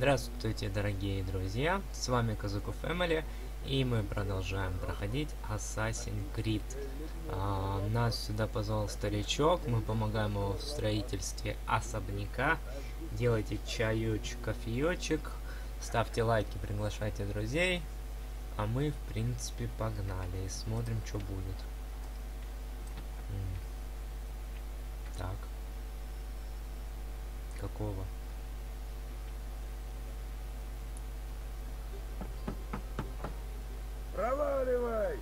Здравствуйте, дорогие друзья, с вами Казуку Family, и мы продолжаем проходить Assassin's Creed. Нас сюда позвал старичок, мы помогаем ему в строительстве особняка. Делайте чаечек, кофеечек, ставьте лайки, приглашайте друзей, а мы, в принципе, погнали и смотрим, что будет. Так. Какого? Проваливай!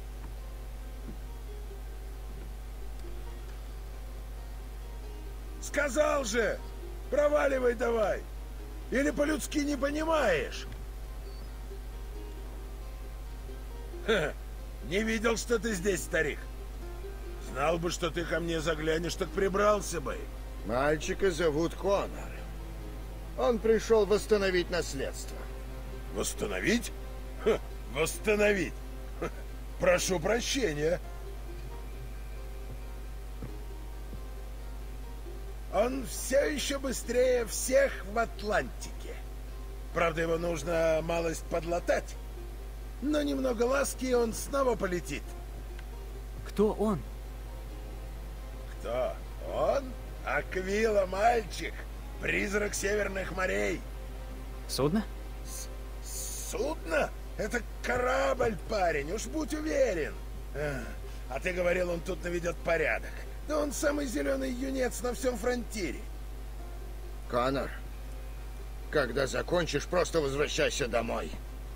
Сказал же! Проваливай давай! Или по-людски не понимаешь? Ха, не видел, что ты здесь, старик. Знал бы, что ты ко мне заглянешь, так прибрался бы. Мальчика зовут Конор. Он пришел восстановить наследство. Восстановить? Ха, восстановить? Ха, прошу прощения. Он все еще быстрее всех в Атлантике. Правда, его нужно малость подлатать. Но немного ласки, и он снова полетит. Кто он? Кто? Он? Аквила, мальчик. Призрак северных морей. Судно? Судно? Это корабль, парень, уж будь уверен. А ты говорил, он тут наведет порядок. Да он самый зеленый юнец на всем фронтире. Конор, когда закончишь, просто возвращайся домой.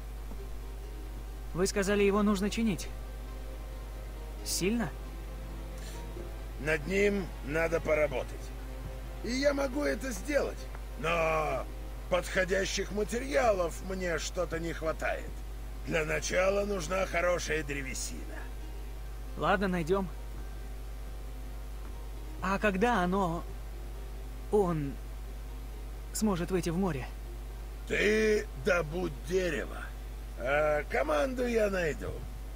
Вы сказали, его нужно чинить. Сильно? Над ним надо поработать. И я могу это сделать. Но подходящих материалов мне что-то не хватает. Для начала нужна хорошая древесина. Ладно, найдем. А когда он сможет выйти в море? Ты добудь дерево, а команду я найду.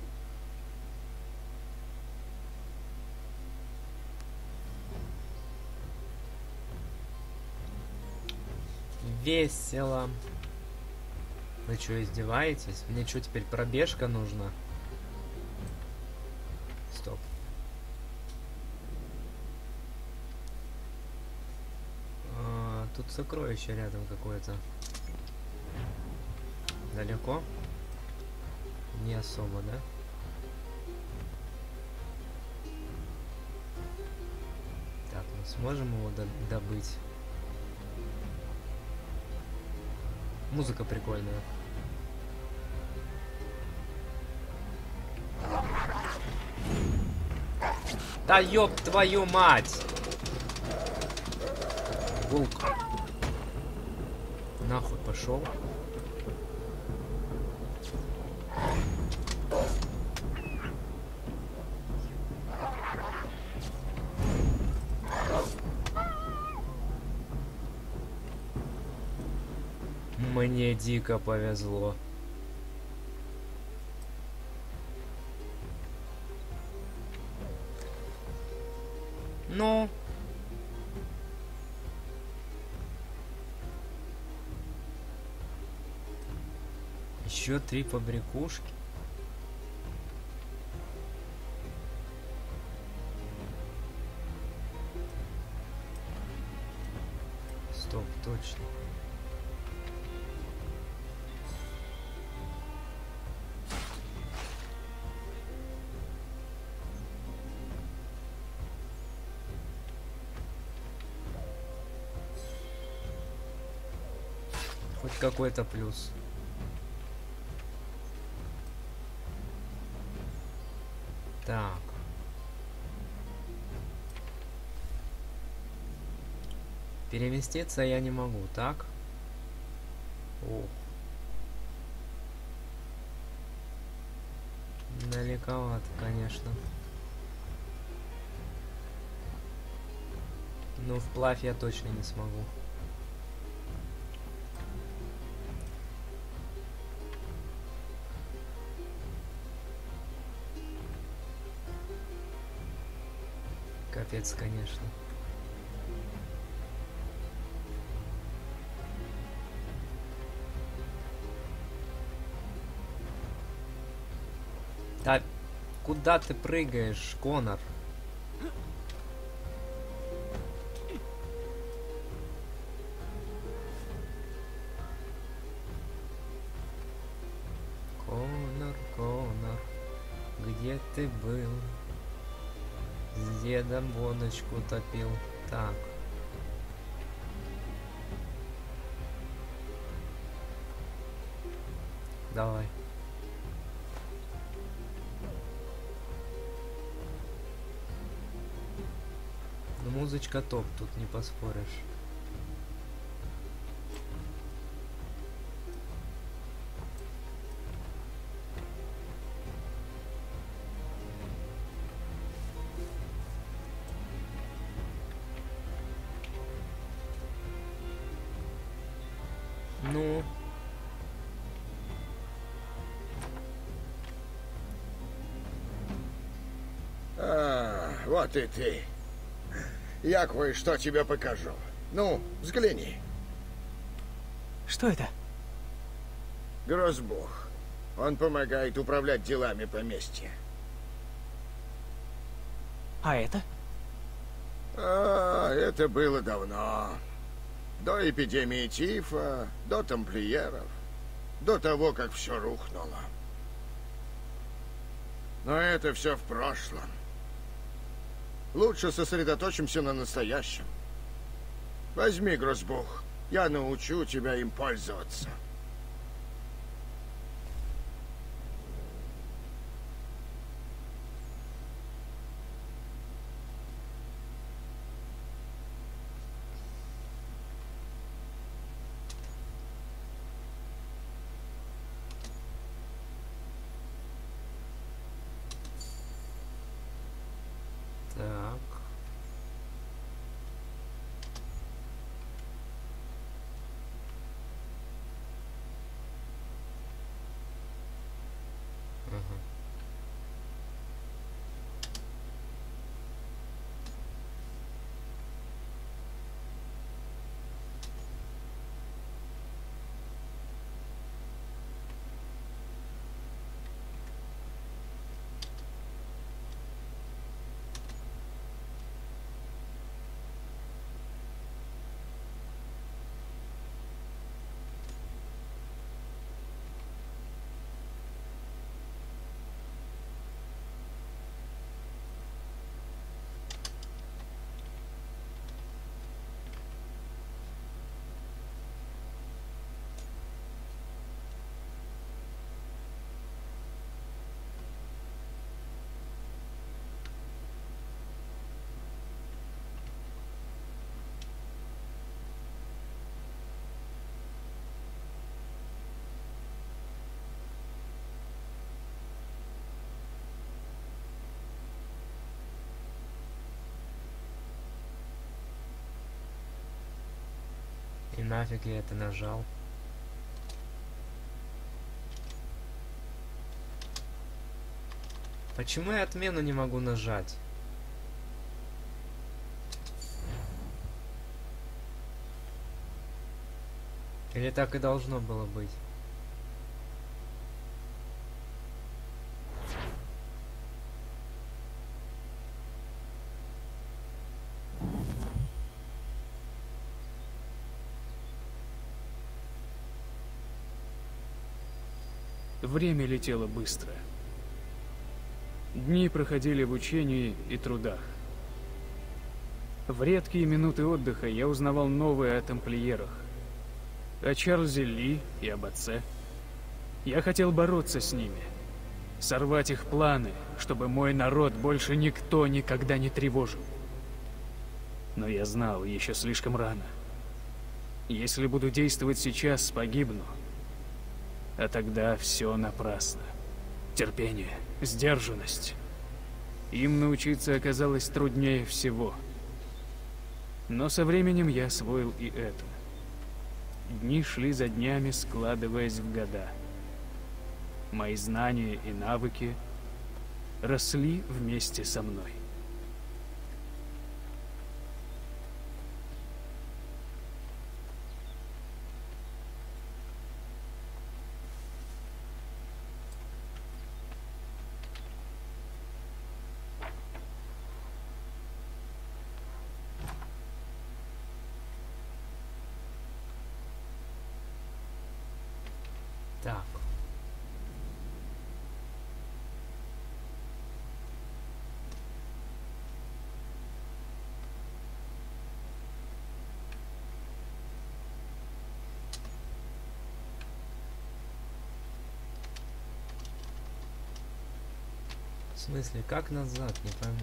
Весело. Вы что, издеваетесь? Мне что, теперь пробежка нужна? Стоп. Тут сокровище рядом какое-то. Далеко? Не особо, да? Так, мы сможем его добыть? Музыка прикольная. Да ёб твою мать! Волк. Нахуй пошел. Мне дико повезло. Ну. Еще 3 побрякушки. Стоп, точно. Хоть какой-то плюс. Так. Переместиться я не могу, так? Ох. Далековато, конечно. Но вплавь я точно не смогу. Капец, конечно. Да куда ты прыгаешь, Конор? Конор, Конор, где ты был? С дедом водочку топил. Так. Давай. Ну, музычка топ, тут не поспоришь. Ну, Вот и ты. Я кое-что тебе покажу. Ну, взгляни. Что это? Грозбух. Он помогает управлять делами поместья. А это? Это было давно. До эпидемии тифа, до тамплиеров, до того, как все рухнуло. Но это все в прошлом. Лучше сосредоточимся на настоящем. Возьми грозбух. Я научу тебя им пользоваться. так. Ага. И нафиг я это нажал? Почему я отмену не могу нажать? Или так и должно было быть? Время летело быстро. Дни проходили в учении и трудах. В редкие минуты отдыха я узнавал новое о тамплиерах, о Чарльзе Ли и об отце. Я хотел бороться с ними, сорвать их планы, чтобы мой народ больше никто никогда не тревожил. Но я знал, еще слишком рано. Если буду действовать сейчас, погибну. А тогда все напрасно. Терпение, сдержанность. Им научиться оказалось труднее всего. Но со временем я освоил и это. Дни шли за днями, складываясь в года. Мои знания и навыки росли вместе со мной. Так. В смысле, как назад? Не пойму.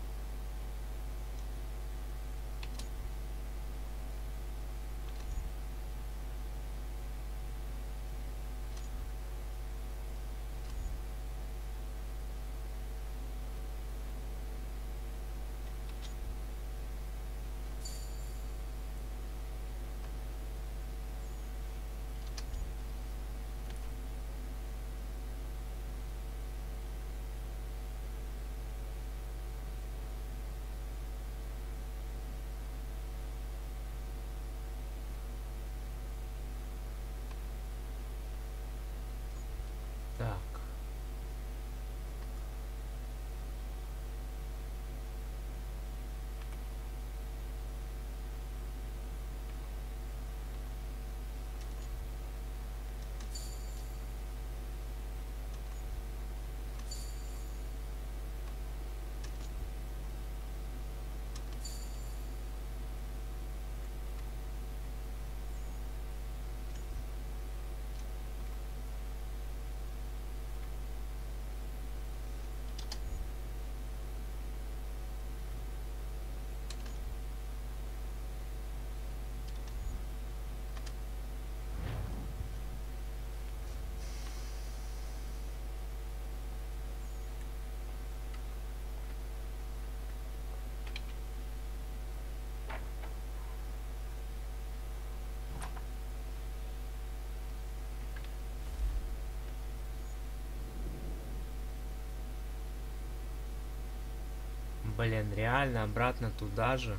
Так. Блин, реально обратно туда же.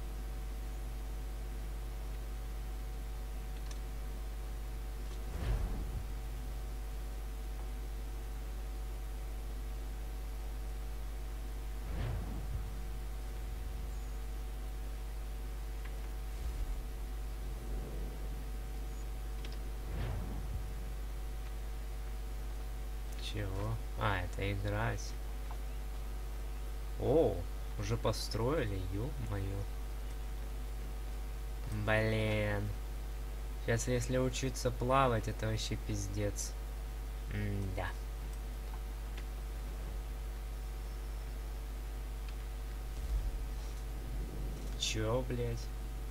Чего? А, это играть. О, уже построили, ё-моё. Блин. Сейчас, если учиться плавать, это вообще пиздец. Да. Чё, блядь?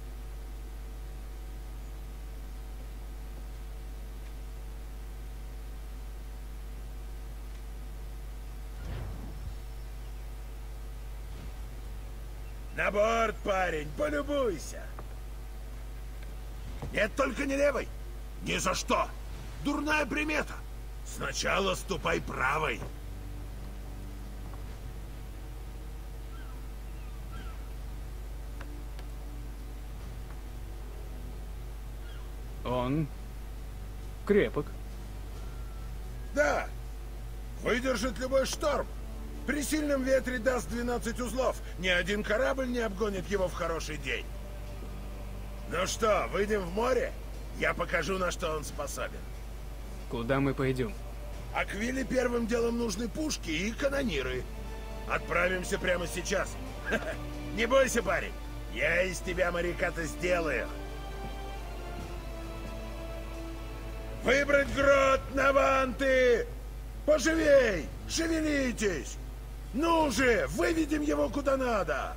На борт, парень, полюбуйся. Нет, только не левой. Ни за что. Дурная примета. Сначала ступай правой. Он крепок. Да. Выдержит любой шторм. При сильном ветре даст 12 узлов. Ни один корабль не обгонит его в хороший день. Ну что, выйдем в море? Я покажу, на что он способен. Куда мы пойдем? Аквиле первым делом нужны пушки и канониры. Отправимся прямо сейчас. Не бойся, парень. Я из тебя моряка-то сделаю. Выбрать грот, Наванты! Поживей! Шевелитесь! Ну же, выведем его куда надо!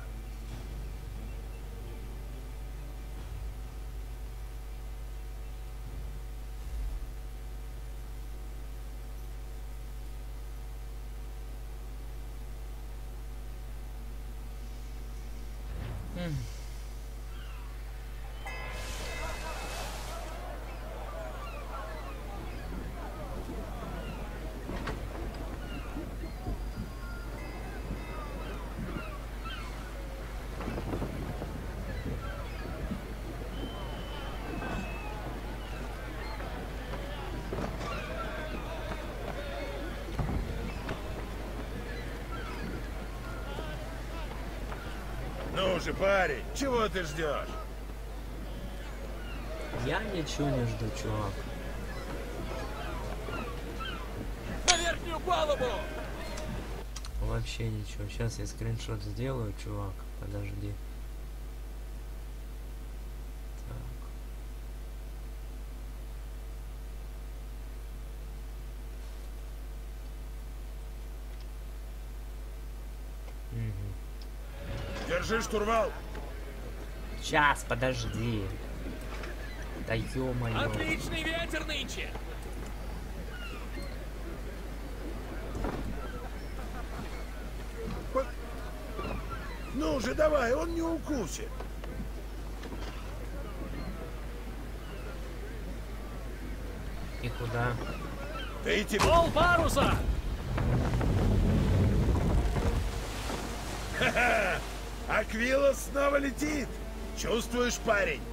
Ну же, парень, чего ты ждешь? Я ничего не жду, чувак. палубу! Вообще ничего. Сейчас я скриншот сделаю, чувак. Подожди. Так. Держи штурвал. Сейчас, подожди. Да ё-моё. Отличный ветер нынче! Ну же, давай, он не укусит. И куда? Ты тебе... Пол паруса! Ха-ха! Аквилос снова летит. Чувствуешь, парень?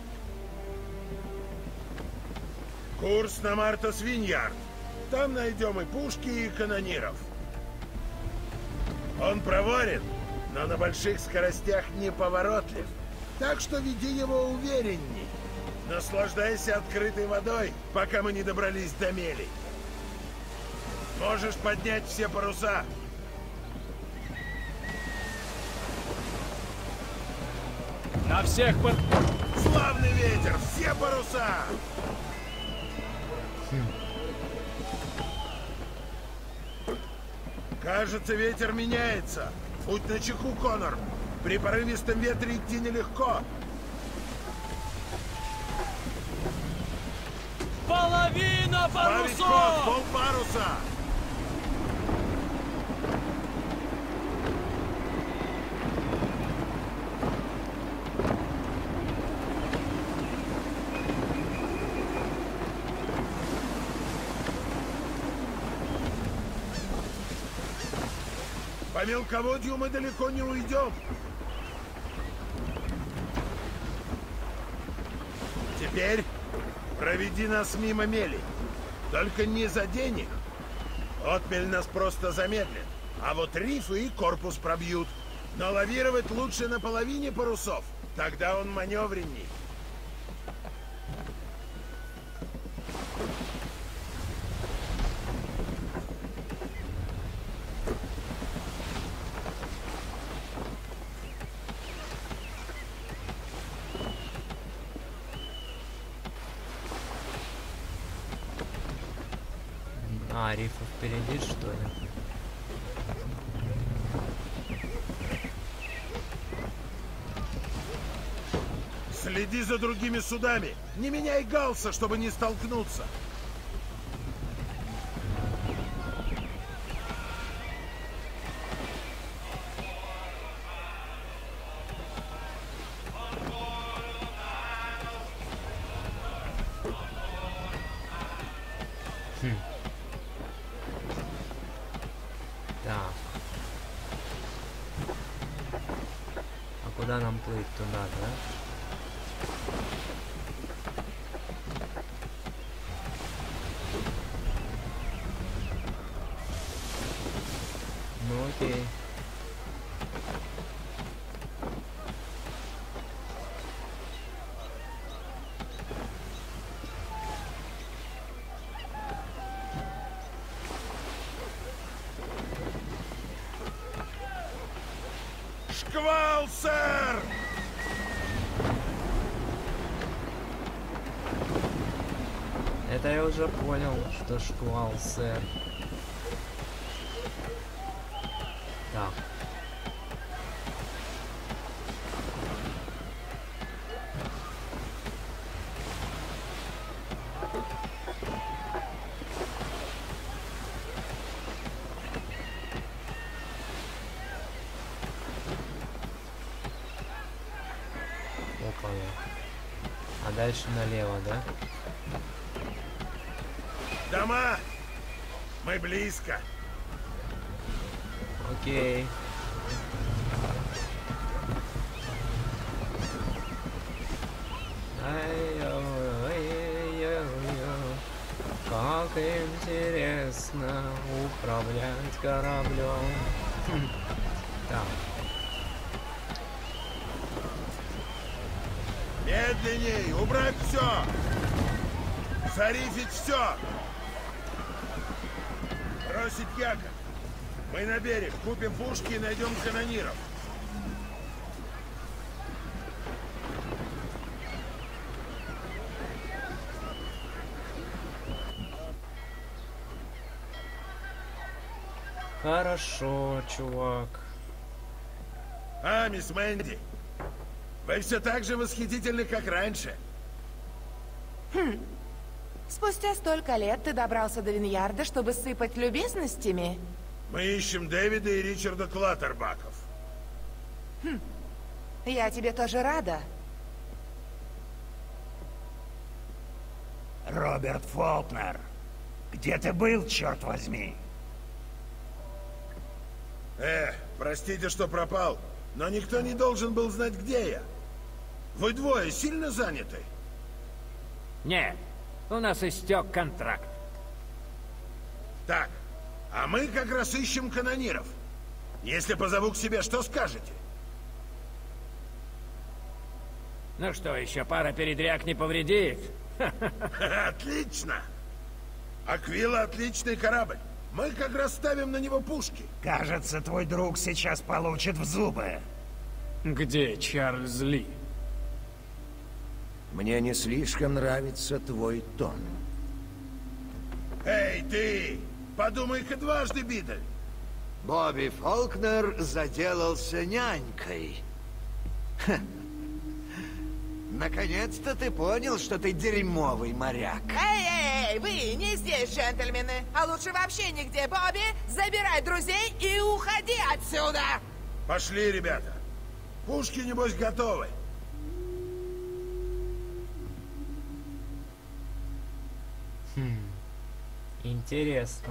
Курс на Мартас Виньярд. Там найдем и пушки, и канониров. Он проворен, но на больших скоростях неповоротлив. Так что веди его уверенней. Наслаждайся открытой водой, пока мы не добрались до мелей. Можешь поднять все паруса. На всех под... Славный ветер! Все паруса! Кажется, ветер меняется. Будь начеку, Конор. При порывистом ветре идти нелегко. Половина Парусов! парусов! Пол паруса! По мелководью мы далеко не уйдем. Теперь проведи нас мимо мели. Только не задень их. Отмель нас просто замедлит. А вот рифы и корпус пробьют. Но лавировать лучше на половине парусов. Тогда он маневренней. А, рифы впереди, что ли? Следи за другими судами. Не меняй галса, чтобы не столкнуться. Так. А куда нам плыть? Туда, да? Ну окей. Шквал, сэр! Это я уже понял, что шквал, сэр. Так. Опа. А дальше налево, да? Дома! Мы близко. Окей. Как интересно управлять кораблем. Так. Медленней! Убрать все! Зарифить все! Бросить якорь. Мы на берег, купим пушки и найдем канониров. Хорошо, чувак. А, мисс Мэнди, вы все так же восхитительны, как раньше. Спустя столько лет ты добрался до Виньярда, чтобы сыпать любезностями? Мы ищем Дэвида и Ричарда Клаттербаков. Я тебе тоже рада. Роберт Фолкнер, где ты был, черт возьми? Простите, что пропал, но никто не должен был знать, где я. Вы двое сильно заняты? Нет, у нас истек контракт. Так, а мы как раз ищем канониров. Если позову к себе, что скажете? Ну что, еще пара передряг не повредит? Отлично! Аквила — отличный корабль. Мы как раз ставим на него пушки. Кажется, твой друг сейчас получит в зубы. Где Чарльз Ли? Мне не слишком нравится твой тон. Эй, ты! Подумай-ка дважды, Бидель. Бобби Фолкнер заделался нянькой. Наконец-то ты понял, что ты дерьмовый моряк. Эй, вы не здесь, джентльмены. А лучше вообще нигде, Бобби. Забирай друзей и уходи отсюда. Пошли, ребята. Пушки, небось, готовы. Интересно.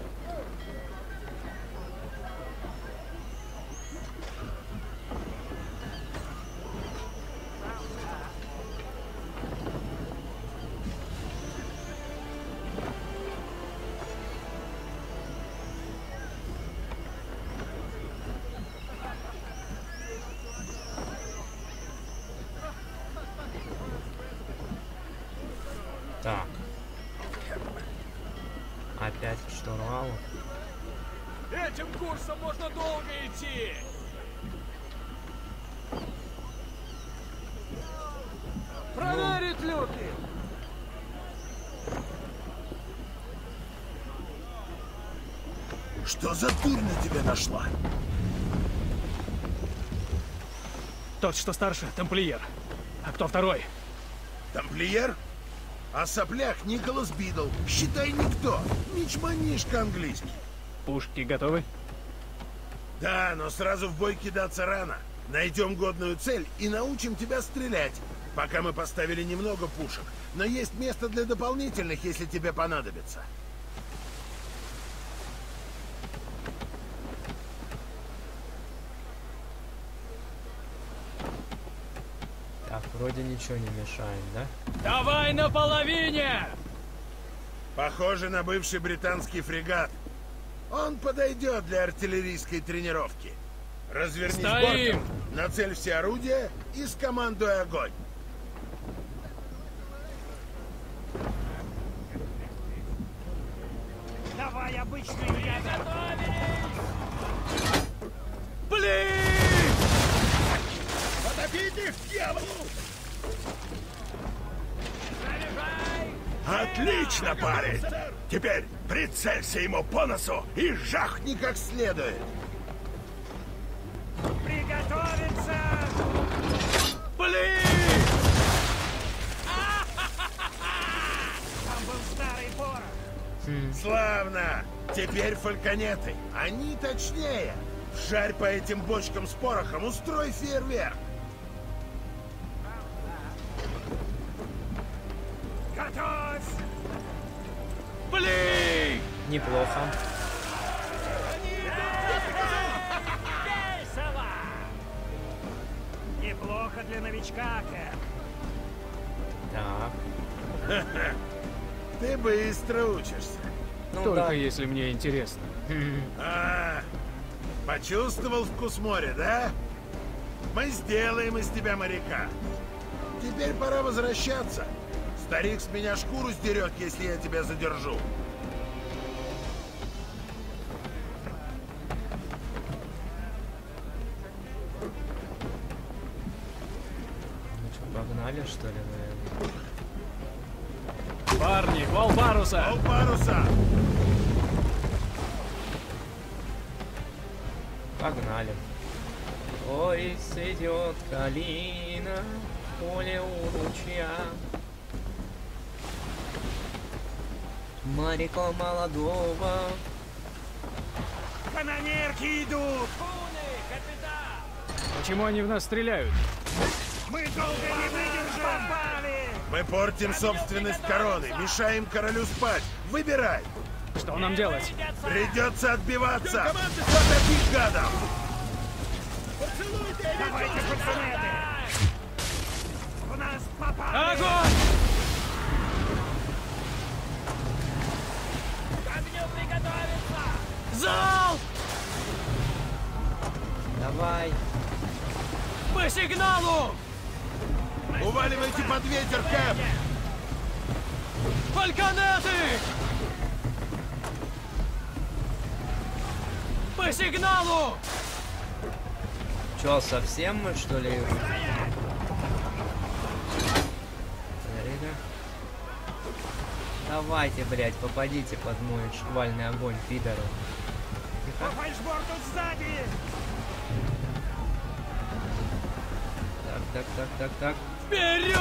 Так. Опять к штурвалу. Этим курсом можно долго идти. Проверить люки. Что за дурь на тебя нашла? Тот, что старше, тамплиер. А кто второй? Тамплиер? А соплях Николас Бидл. Считай, никто. Мичманишка английский. Пушки готовы? Да, но сразу в бой кидаться рано. Найдем годную цель и научим тебя стрелять. Пока мы поставили немного пушек. Но есть место для дополнительных, если тебе понадобится. Так, вроде ничего не мешает, да? Давай на половине! Похоже на бывший британский фрегат. Он подойдет для артиллерийской тренировки. Развернись Стоим! бортом, нацель все орудия и скомандуй огонь. Давай обычную ядер. Блин! Потопите в дьяволу! Отлично, парень! Теперь прицелься ему по носу и жахни как следует. Приготовиться! Блин! Там был старый порох. Славно! Теперь фальконеты. Они точнее. Жарь по этим бочкам с порохом, устрой фейерверк. Готовь! Блин! Неплохо. Весело! Неплохо для новичка, Кэп. Так. Ты быстро учишься. Ну Только да. если мне интересно. А, почувствовал вкус моря, да? Мы сделаем из тебя моряка. Теперь пора возвращаться. Старик с меня шкуру сдерет, если я тебя задержу. что ли, наверное. Парни, вал паруса! Вал паруса! Погнали. Ой, сойдет калина, поле у ручья. Моряка молодого. Канонерки идут! Почему они в нас стреляют? Мы долго не выдержим! Попали! Мы портим собственность короны, мешаем королю спать. Выбирай! Что нам делать? Придется отбиваться! Потопить гадов! Давайте, пацаны! В нас попали! Огонь! К огню приготовиться! Залп! Давай. По сигналу! Уваливайте под ветер, Кэп! Фальконеты! По сигналу! Чё, совсем мы, что ли? Давайте, блядь, попадите под мой шквальный огонь, пидоры. По фальшборту сзади! Так. Вперед!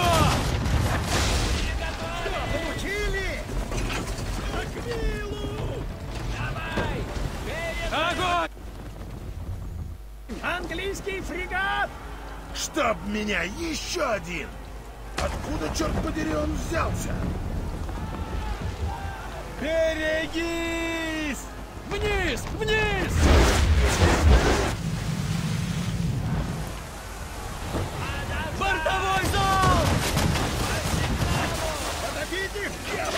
Получили! Давай! Огонь! Английский фрегат! Чтоб меня еще один! Откуда, черт подери, он взялся? Берегись! Вниз! Вниз! Бортовой залп! Подождите!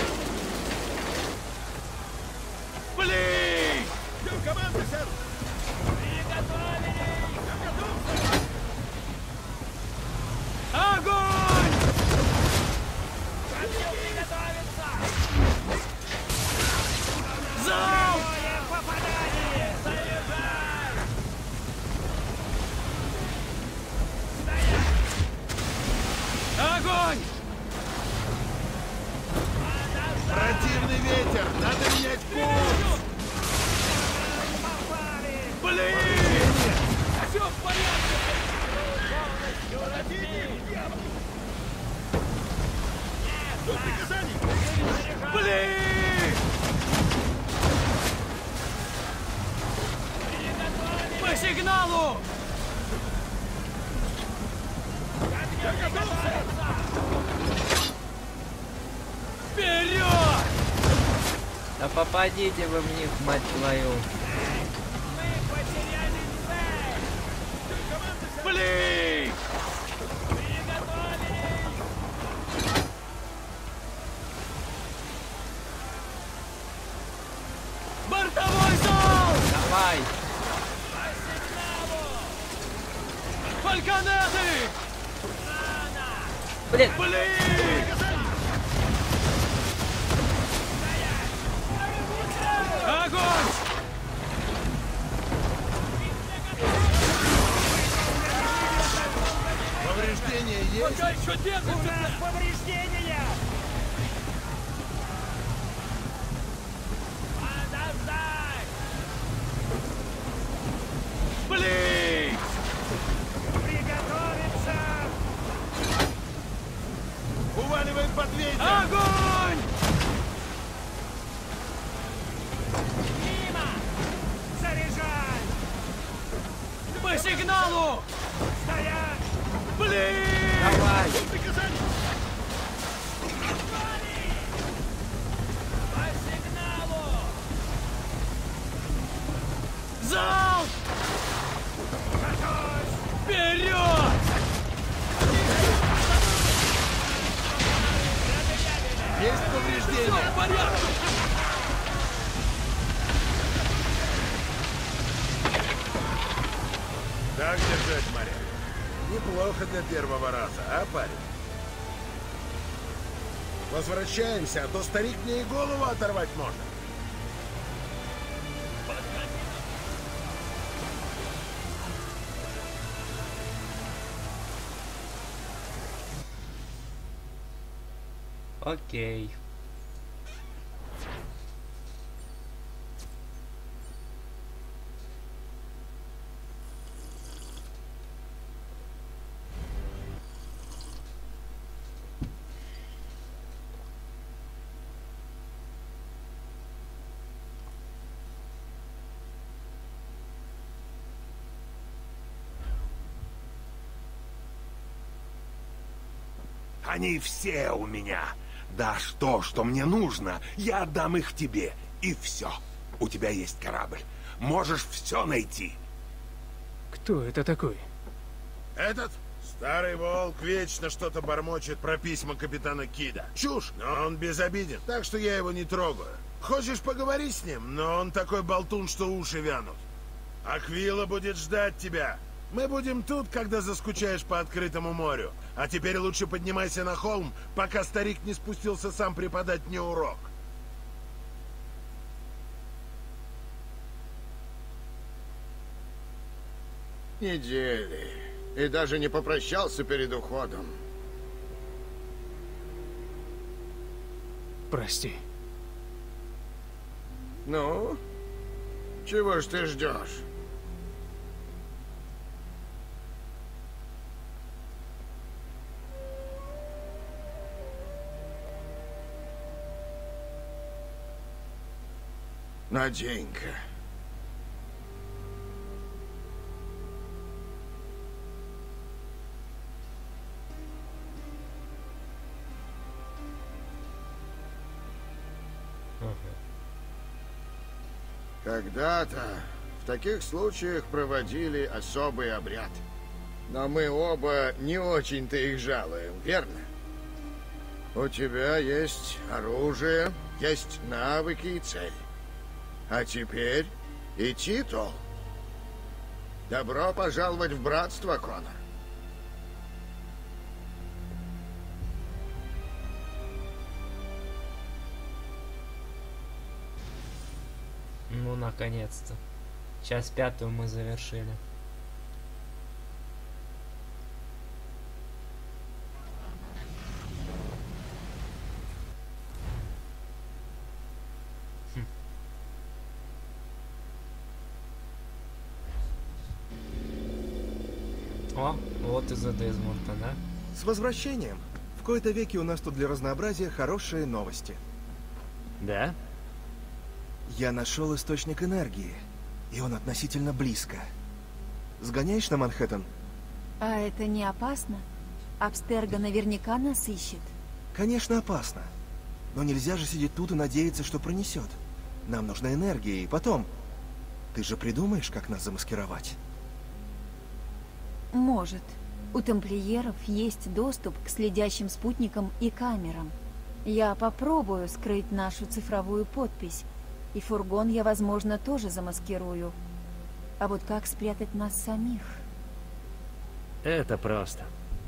Блин! Ждем команды, сэр! Огонь! К огню приготовиться! Залп! Попадание! Заряжай! Огонь! Противный ветер! Надо менять курс! Блин! Все в порядке! Блин! По сигналу! Вперед! Да попадите вы в них, мать твою. Блин! Бортовой залп! Давай. Фальконеты! Блин. Блин! Огонь! Повреждения есть? Пока еще держится! Повреждения! Подождать! Блин! Приготовиться! Уваливай под ветер! Огонь! Мимо! Заряжай! По сигналу! Стоять! Блин! Давай. По сигналу! Залп! Вперед! Есть повреждения! В порядке! Так держать, моряк. Неплохо для первого раза, а, парень? Возвращаемся, а то старик мне и голову оторвать может. Окей. Они все у меня. Дашь то, что мне нужно, я отдам их тебе. И все. У тебя есть корабль. Можешь все найти. Кто это такой? Этот старый волк вечно что-то бормочет про письма капитана Кида. Чушь, но он безобиден, так что я его не трогаю. Хочешь поговорить с ним, но он такой болтун, что уши вянут. Аквила будет ждать тебя. Мы будем тут, когда заскучаешь по открытому морю. А теперь лучше поднимайся на холм, пока старик не спустился сам преподать мне урок. Недели. И даже не попрощался перед уходом. Прости. Ну? Чего ж ты ждешь? Надень-ка. Когда-то в таких случаях проводили особый обряд. Но мы оба не очень-то их жалуем, верно? У тебя есть оружие, есть навыки и цель. А теперь и титул. Добро пожаловать в братство, Конор. Ну, наконец-то. Часть 5 мы завершили. О, вот из-за Дезмонта, да? С возвращением. В кои-то веки у нас тут для разнообразия хорошие новости. Да? Я нашел источник энергии, и он относительно близко. Сгоняешь на Манхэттен? А это не опасно? Абстерго наверняка нас ищет. Конечно, опасно. Но нельзя же сидеть тут и надеяться, что пронесет. Нам нужна энергия, и потом... Ты же придумаешь, как нас замаскировать? Может. У тамплиеров есть доступ к следящим спутникам и камерам. Я попробую скрыть нашу цифровую подпись. И фургон я, возможно, тоже замаскирую. А вот как спрятать нас самих? Это просто.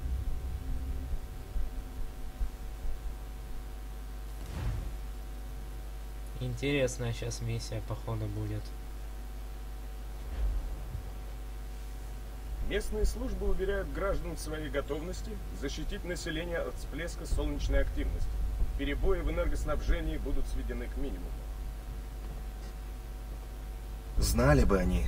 Интересная сейчас миссия, походу, будет. Местные службы уверяют граждан в своей готовности защитить население от всплеска солнечной активности. Перебои в энергоснабжении будут сведены к минимуму. Знали бы они.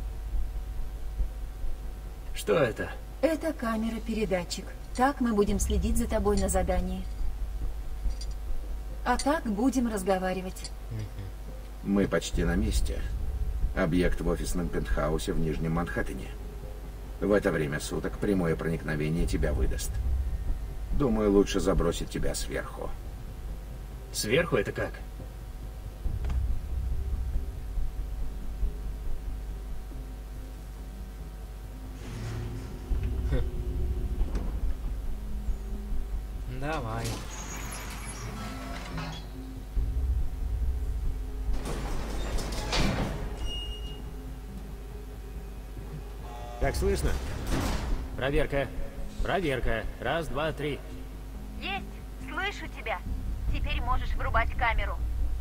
Что это? Это камера-передатчик. Так мы будем следить за тобой на задании. А так будем разговаривать. Мы почти на месте. Объект в офисном пентхаусе в Нижнем Манхэттене. В это время суток прямое проникновение тебя выдаст. Думаю, лучше забросить тебя сверху. Сверху это как? Давай. Как слышно? Проверка. Проверка. Раз, два, три. Есть! Слышу тебя. Теперь можешь врубать камеру.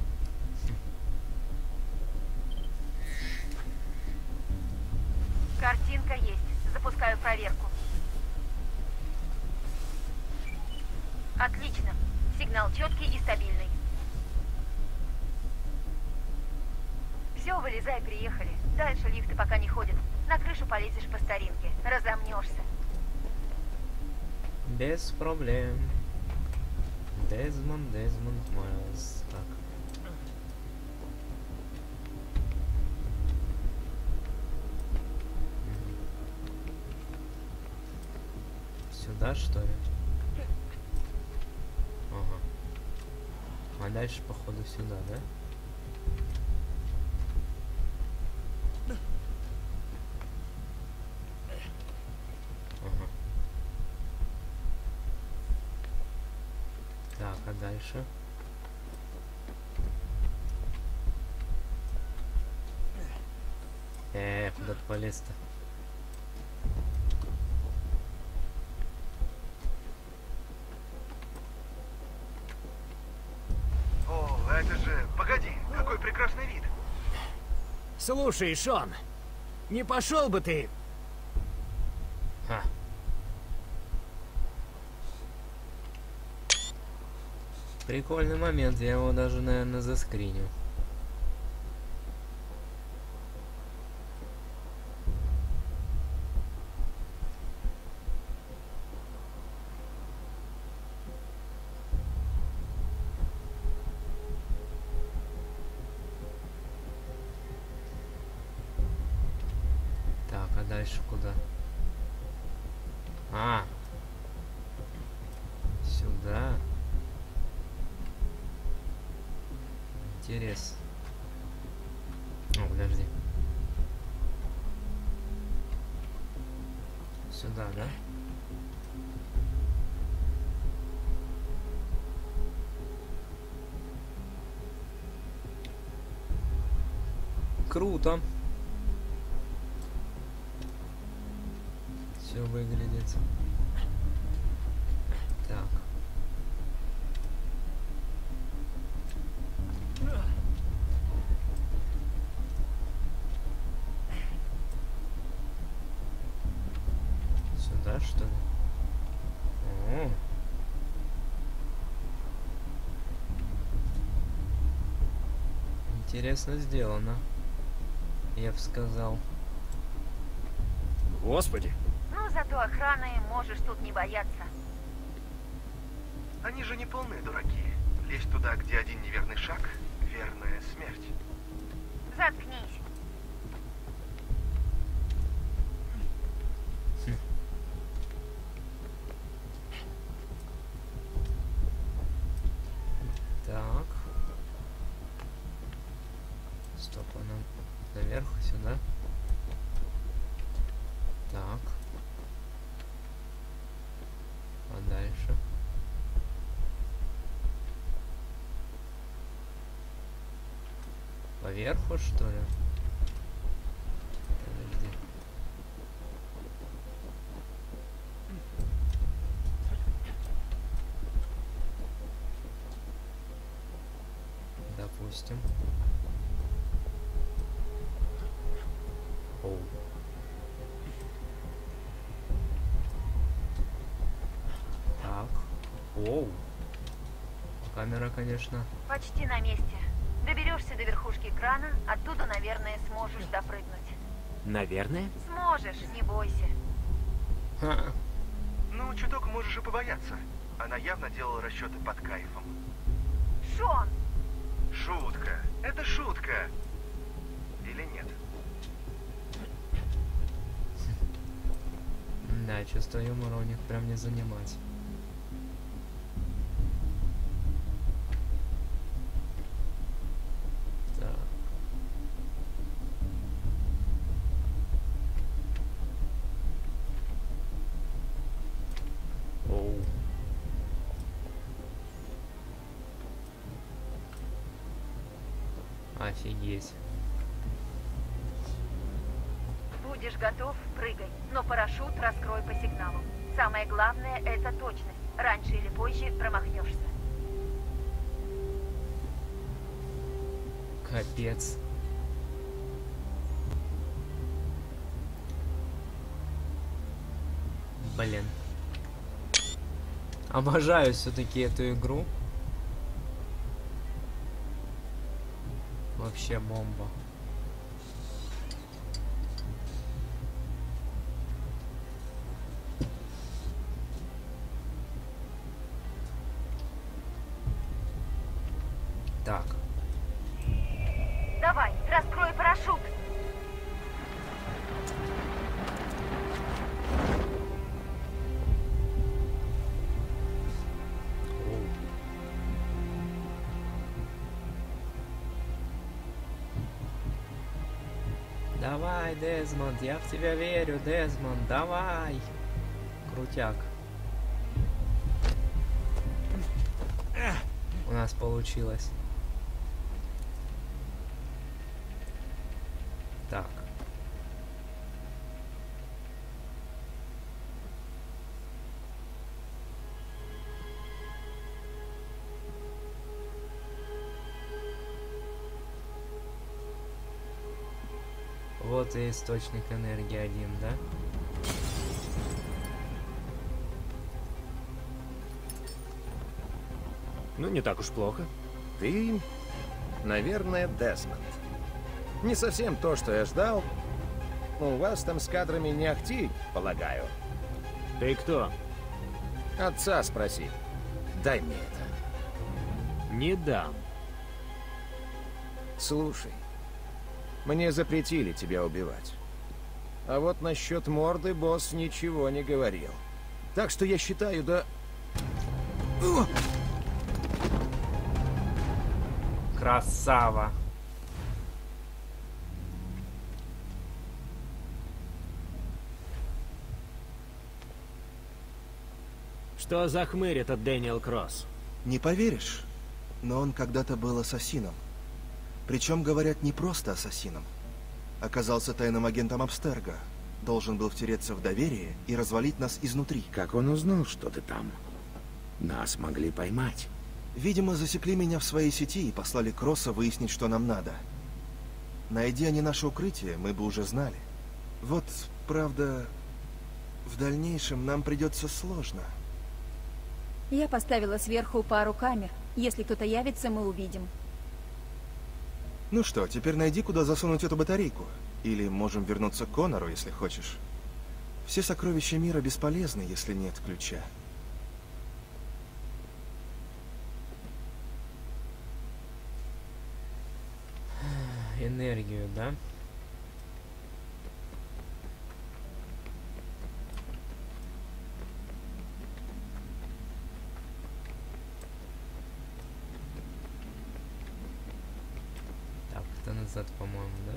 Картинка есть. Запускаю проверку. Отлично. Сигнал Сигнал четкий и стабильный. Все, вылезай, приехали. Дальше лифты пока не ходят. На крышу полезешь по старинке. Разомнешься. Без проблем. Дезмонд Майлз. Так. Сюда, что ли? Ага. А дальше, походу, сюда, да? Ага. Так, а дальше? Куда ты полез-то? О, это же... Погоди, какой прекрасный вид. Слушай, Шон, не пошел бы ты... Ха. Прикольный момент, я его даже, наверное, заскриню. Так, а дальше куда? А, сюда. Интересно. О, подожди. Сюда, да? Круто. Все выглядит. Так. Сюда, что ли? О. Интересно сделано, я бы сказал. Господи. Ну, зато охраны можешь тут не бояться. Они же не полные дураки. Лезть туда, где один неверный шаг — верная смерть. Заткнись. Так. Стоп, она наверх, сюда. Так. А дальше? Поверху, что ли? Подожди. Допустим. Оу. Так. Оу. Камера, конечно. Почти на месте. Доберешься до верхушки крана, оттуда, наверное, сможешь допрыгнуть. Наверное? Сможешь, не бойся. Ха. Ну, чуток можешь и побояться. Она явно делала расчеты под кайфом. Шон! Шутка. Это шутка. Или нет? Да, чувство юмора у них прям не занимать. Так. Оу. Офигеть. Будешь готов, прыгай, но парашют раскрой по сигналу. Самое главное — это точность. Раньше или позже промахнешься. Капец. Блин. Обожаю все-таки эту игру. вообще бомба. Так. Давай, раскрой парашют. Давай, Дезмонд, я в тебя верю, Дезмонд, давай. Крутяк. У нас получилось. Так. Вот и источник энергии один, да? Ну, не так уж плохо. Ты, наверное, Дезмонд. Не совсем то, что я ждал. Но у вас там с кадрами не ахти, полагаю. Ты кто? Отца спроси. Дай мне это. Не дам. Слушай, мне запретили тебя убивать. А вот насчет морды босс ничего не говорил. Так что я считаю, да... Красава. Что за хмырь этот Дэниел Кросс? Не поверишь, но он когда-то был ассасином. Причем, говорят, не просто ассасином. Оказался тайным агентом Абстерго. Должен был втереться в доверие и развалить нас изнутри. Как он узнал, что ты там? Нас могли поймать. Видимо, засекли меня в своей сети и послали Кросса выяснить, что нам надо. Найди они наше укрытие, мы бы уже знали. Вот, правда, в дальнейшем нам придется сложно. Я поставила сверху пару камер. Если кто-то явится, мы увидим. Ну что, теперь найди, куда засунуть эту батарейку. Или можем вернуться к Конору, если хочешь. Все сокровища мира бесполезны, если нет ключа. Энергию, да? Так, это назад, по-моему, да?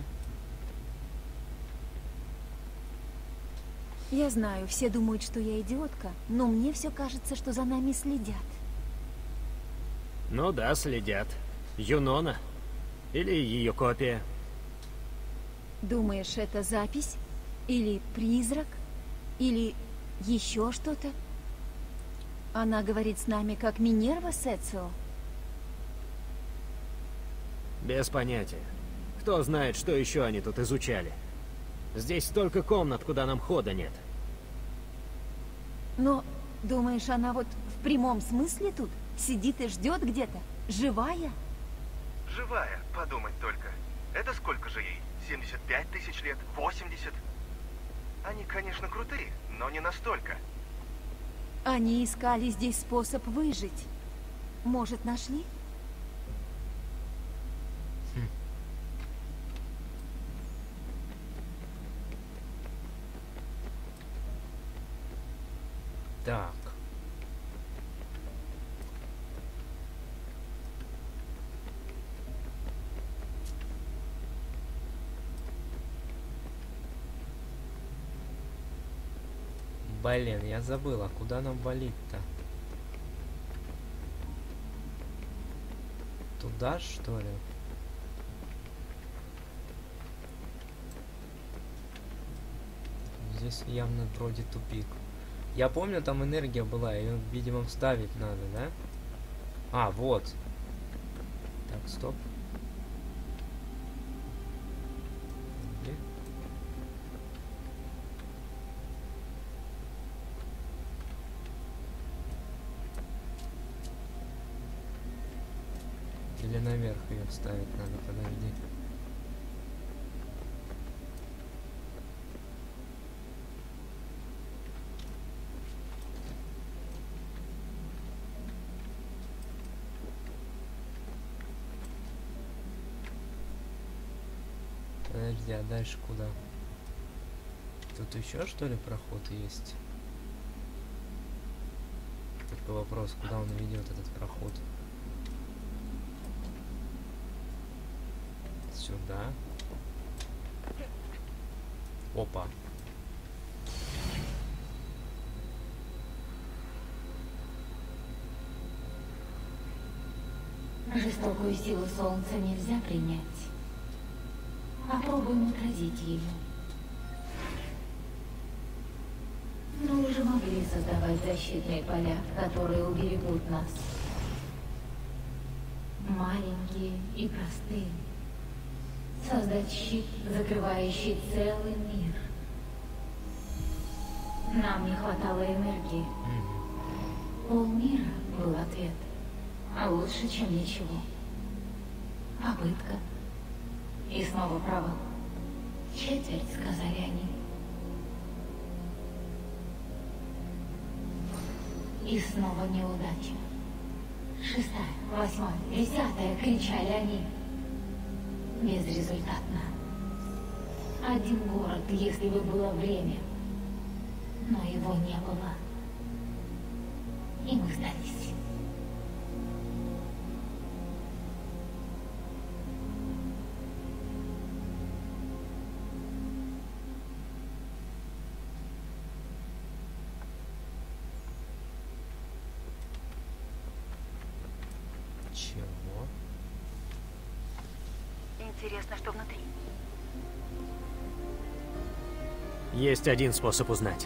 Я знаю, все думают, что я идиотка, но мне все кажется, что за нами следят. Ну да, следят. Юнона. Или ее копия. Думаешь, это запись? Или призрак? Или еще что-то? Она говорит с нами, как Минерва Сецио. Без понятия. Кто знает, что еще они тут изучали. Здесь столько комнат, куда нам хода нет. Но, думаешь, она вот в прямом смысле тут? Сидит и ждет где-то? Живая? Живая, подумать только. Это сколько же ей? 75 тысяч лет? 80? Они, конечно, крутые, но не настолько. Они искали здесь способ выжить. Может, нашли? Так. Блин, я забыла, куда нам валить-то? Туда, что ли? Здесь явно вроде тупик. Я помню, там энергия была, ее, видимо, вставить надо, да? А, вот. Так, стоп. Где? Или наверх ее вставить надо, подожди. Подожди, а дальше куда? Тут еще что ли проход есть? Только вопрос, куда он ведет, этот проход? Сюда. Опа. Жестокую силу солнца нельзя принять. Попробуем отразить ее. Мы уже могли создавать защитные поля, которые уберегут нас. Маленькие и простые. Создать щит, закрывающий целый мир. Нам не хватало энергии. Полмира был ответ. А лучше, чем ничего. Попытка. И снова провал. Четверть, сказали они. И снова неудача. 6-я, 8-я, 10-я, кричали они. Безрезультатно. Один город, если бы было время. Но его не было. И мы сдались. Чего? Интересно, что внутри. Есть один способ узнать.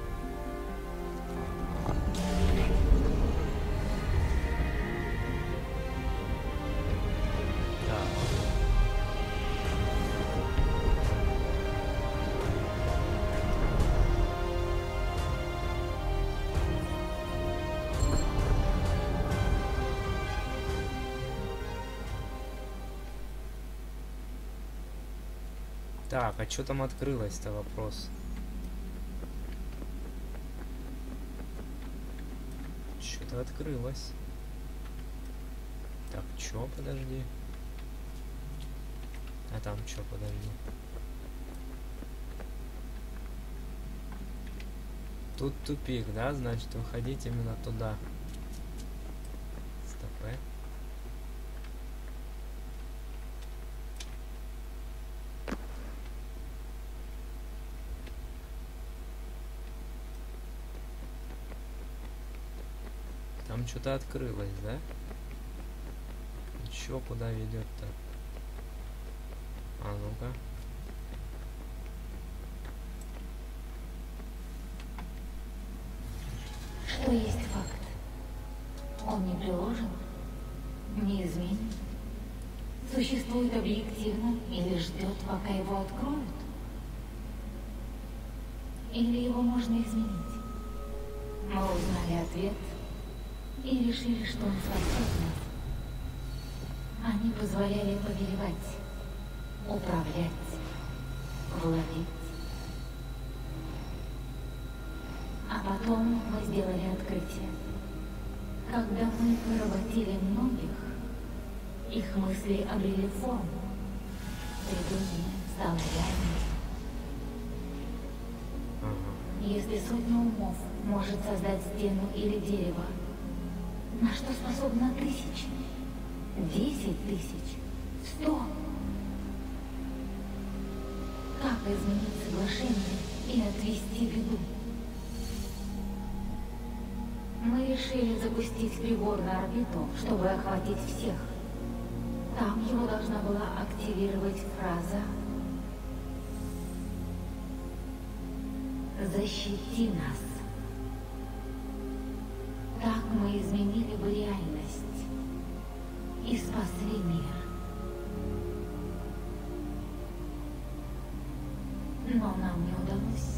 Так, а что там открылось-то, вопрос? Что-то открылось. Так, чё, подожди. А там чё, подожди. Тут тупик, да? Значит, выходить именно туда. Стоп. Там что-то открылось, да? Чё, куда ведет-то? А ну-ка. Что есть факт? Он не приложен, не изменен, существует объективно или ждет, пока его откроют? Или его можно изменить? Мы узнали ответ и решили, что он спасет нас. Они позволяли повелевать, управлять, владеть. А потом мы сделали открытие. Когда мы поработили многих, их мысли обрели форму. Придуманное стало реальным. Если сотня умов может создать стену или дерево, на что способна 1000? 10 000? 100? Как изменить соглашение и отвести беду? Мы решили запустить прибор на орбиту, чтобы охватить всех. Там его должна была активировать фраза «Защити нас». Так мы изменили бы реальность и спасли мир. Но нам не удалось.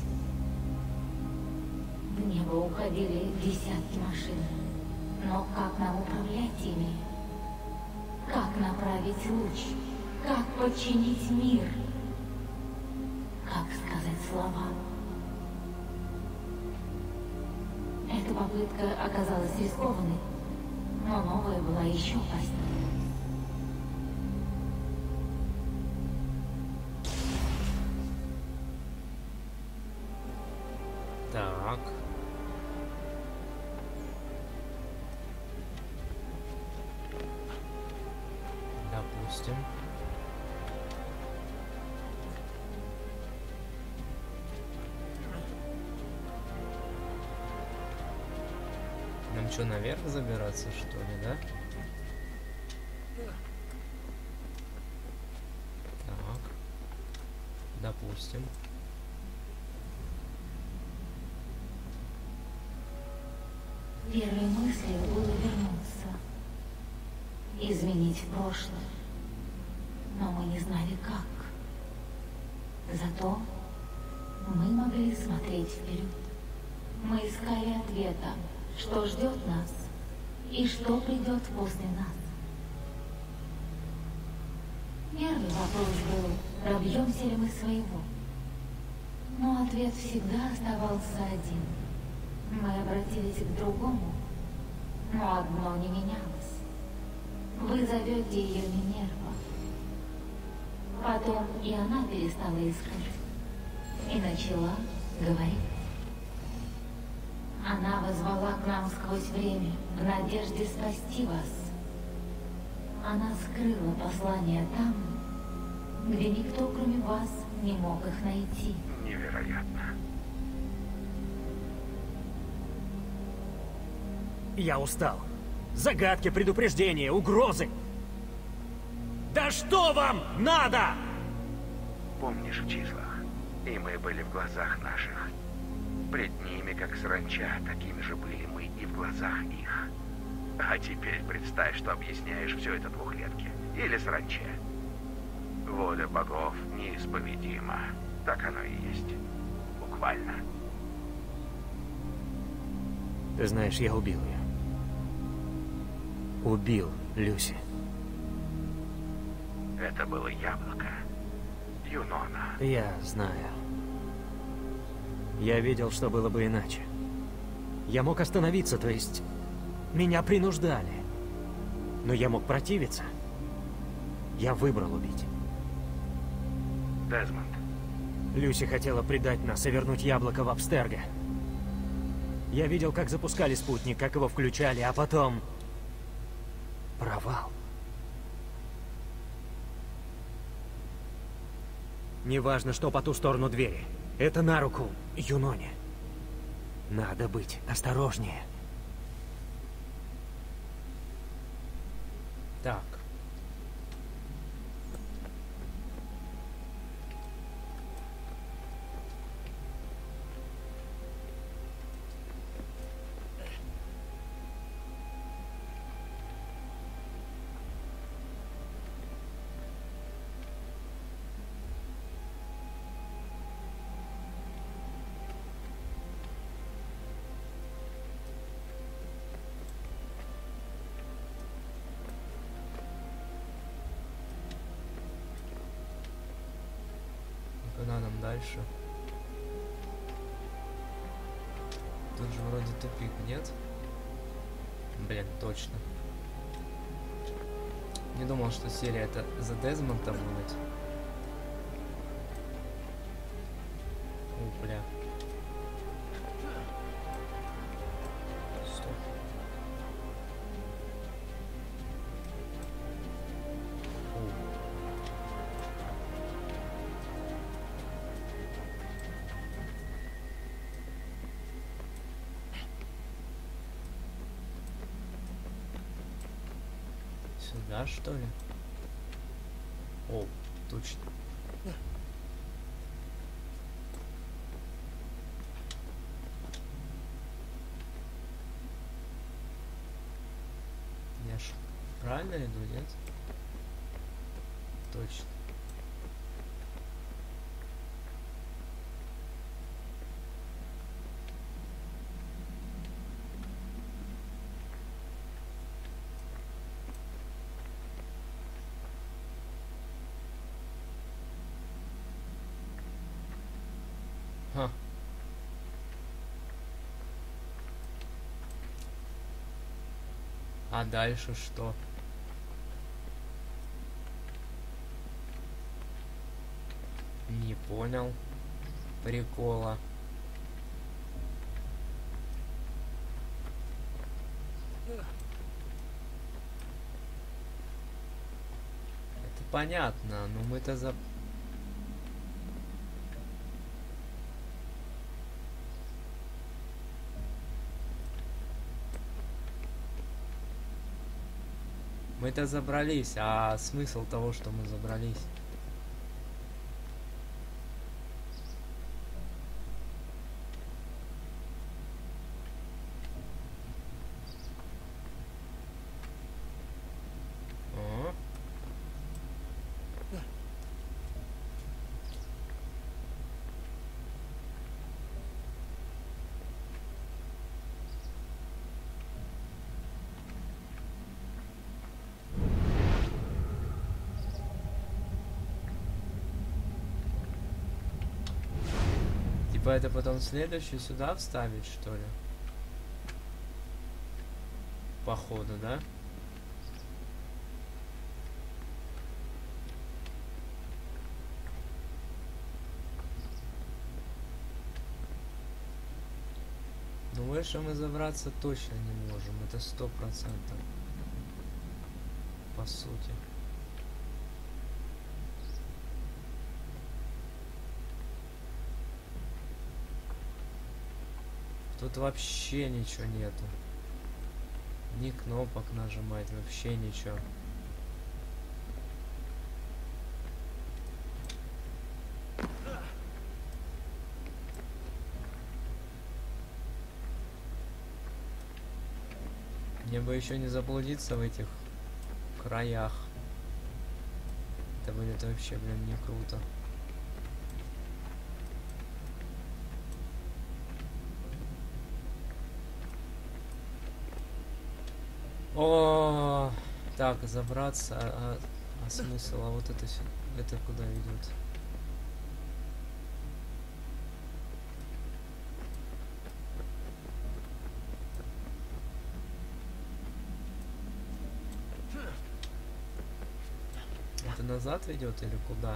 В небо уходили десятки машин. Но как нам управлять ими? Как направить луч, как подчинить мир, как сказать слова. Эта попытка оказалась рискованной, но новая была еще опаснее. Так. Допустим. Нам что, наверх забираться, что ли, да? Так. Допустим. Первой мыслью было вернуться, изменить прошлое, но мы не знали как. Зато мы могли смотреть вперед. Мы искали ответа, что ждет нас и что придет после нас. Первый вопрос был, добьемся ли мы своего. Но ответ всегда оставался один. Мы обратились к другому, но одно не менялось. Вы зовете ее Минерва. Потом и она перестала искать и начала говорить. Она возвала к нам сквозь время в надежде спасти вас. Она скрыла послание там, где никто, кроме вас, не мог их найти. Невероятно. Я устал. Загадки, предупреждения, угрозы. Да что вам надо? Помнишь в числах? И мы были в глазах наших. Пред ними, как саранча, такими же были мы и в глазах их. А теперь представь, что объясняешь все это двухлетке. Или саранче. Воля богов неисповедима. Так оно и есть. Буквально. Ты знаешь, я убил ее. Убил Люси. Это было яблоко. Юнона. Я знаю. Я видел, что было бы иначе. Я мог остановиться, то есть... Меня принуждали. Но я мог противиться. Я выбрал убить. Дезмонд. Люси хотела предать нас и вернуть яблоко в Абстерго. Я видел, как запускали спутник, как его включали, а потом... Провал. Неважно, что по ту сторону двери. Это на руку Юноне. Надо быть осторожнее. Так. Куда нам дальше? Тут же вроде тупик, нет? Блин, точно. Не думал, что серия это за Дезмонда будет. О, бля. Стоп. Сюда, что ли? О, точно. Я ж правильно иду, нет? Точно. Ха. А дальше что? Не понял прикола. Это понятно, но мы-то Мы-то забрались, а смысл того, что мы забрались? Типа это потом следующий сюда вставить, что ли? Походу, да? Ну выше мы забраться точно не можем, это 100%. По сути. Тут вообще ничего нету. Ни кнопок нажимать, вообще ничего. Мне бы еще не заблудиться в этих краях. Это будет вообще, блин, не круто. О, так, забраться, а смысл, а вот это куда ведет? Это назад ведет или куда?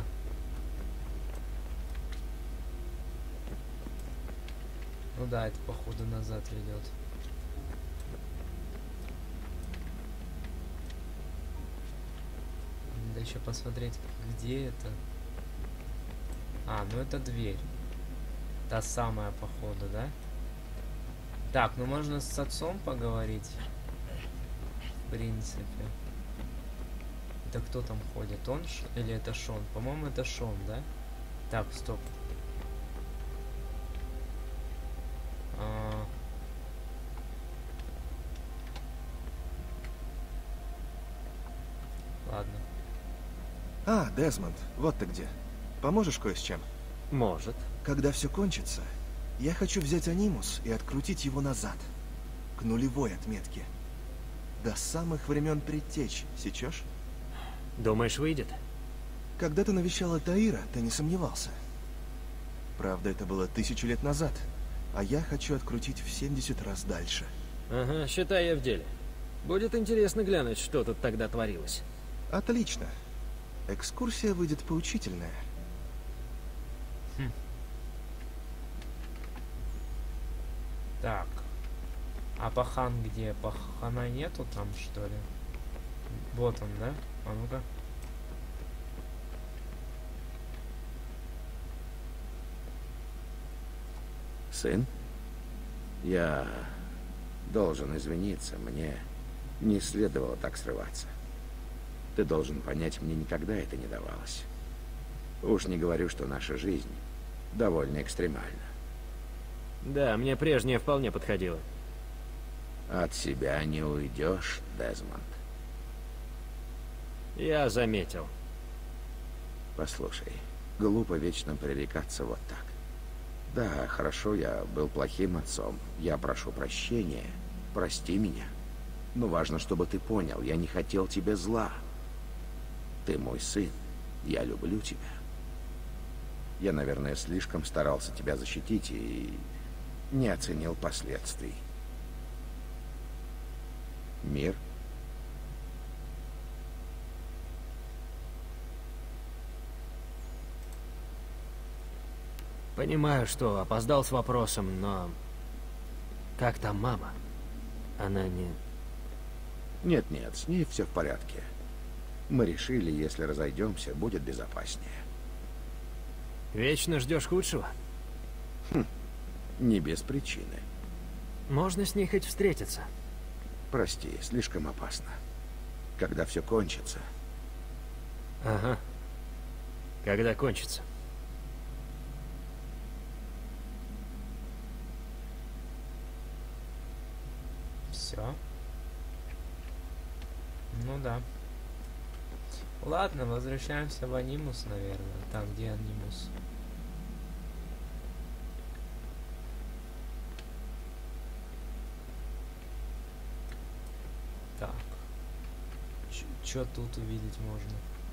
Ну да, это походу назад ведет. Надо еще посмотреть, где это. А, ну это дверь. Та самая, походу, да? Так, ну можно с отцом поговорить. В принципе. Это кто там ходит? Он или это Шон? По-моему, это Шон, да? Так, стоп. Ладно. А, Дезмонд, вот ты где. Поможешь кое с чем? Может. Когда все кончится, я хочу взять анимус и открутить его назад. К нулевой отметке. До самых времен предтеч. Сечешь? Думаешь, выйдет? Когда ты навещала Таира, ты не сомневался. Правда, это было 1000 лет назад. А я хочу открутить в 70 раз дальше. Ага, считай, я в деле. Будет интересно глянуть, что тут тогда творилось. Отлично. Экскурсия выйдет поучительная. Так. А пахан где? Пахана нету там, что ли? Вот он, да? А ну-ка. Сын? Я должен извиниться. Мне не следовало так срываться. Ты должен понять, мне никогда это не давалось. Уж не говорю, что наша жизнь довольно экстремальна. Да, мне прежнее вполне подходило. От себя не уйдешь, Дезмонд. Я заметил. Послушай, глупо вечно пререкаться вот так. Да, хорошо, я был плохим отцом. Я прошу прощения. Прости меня. Но важно, чтобы ты понял, я не хотел тебе зла. Ты мой сын. Я люблю тебя. Я, наверное, слишком старался тебя защитить и не оценил последствий. Мир? Понимаю, что опоздал с вопросом, но... Как там мама? Она не... Нет-нет, с ней все в порядке. Мы решили, если разойдемся, будет безопаснее. Вечно ждешь худшего? Не без причины. Можно с ней хоть встретиться? Прости, слишком опасно. Когда все кончится. Ага. Когда кончится? Все. Ну да. Ладно, возвращаемся в Анимус, наверное. Там, где Анимус. Так. Что тут увидеть можно?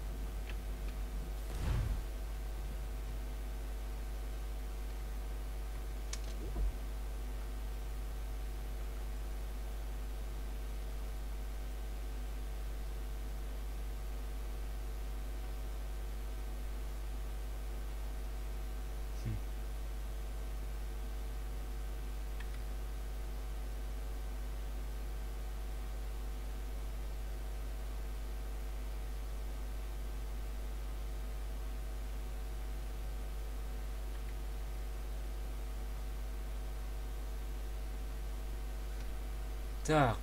Так.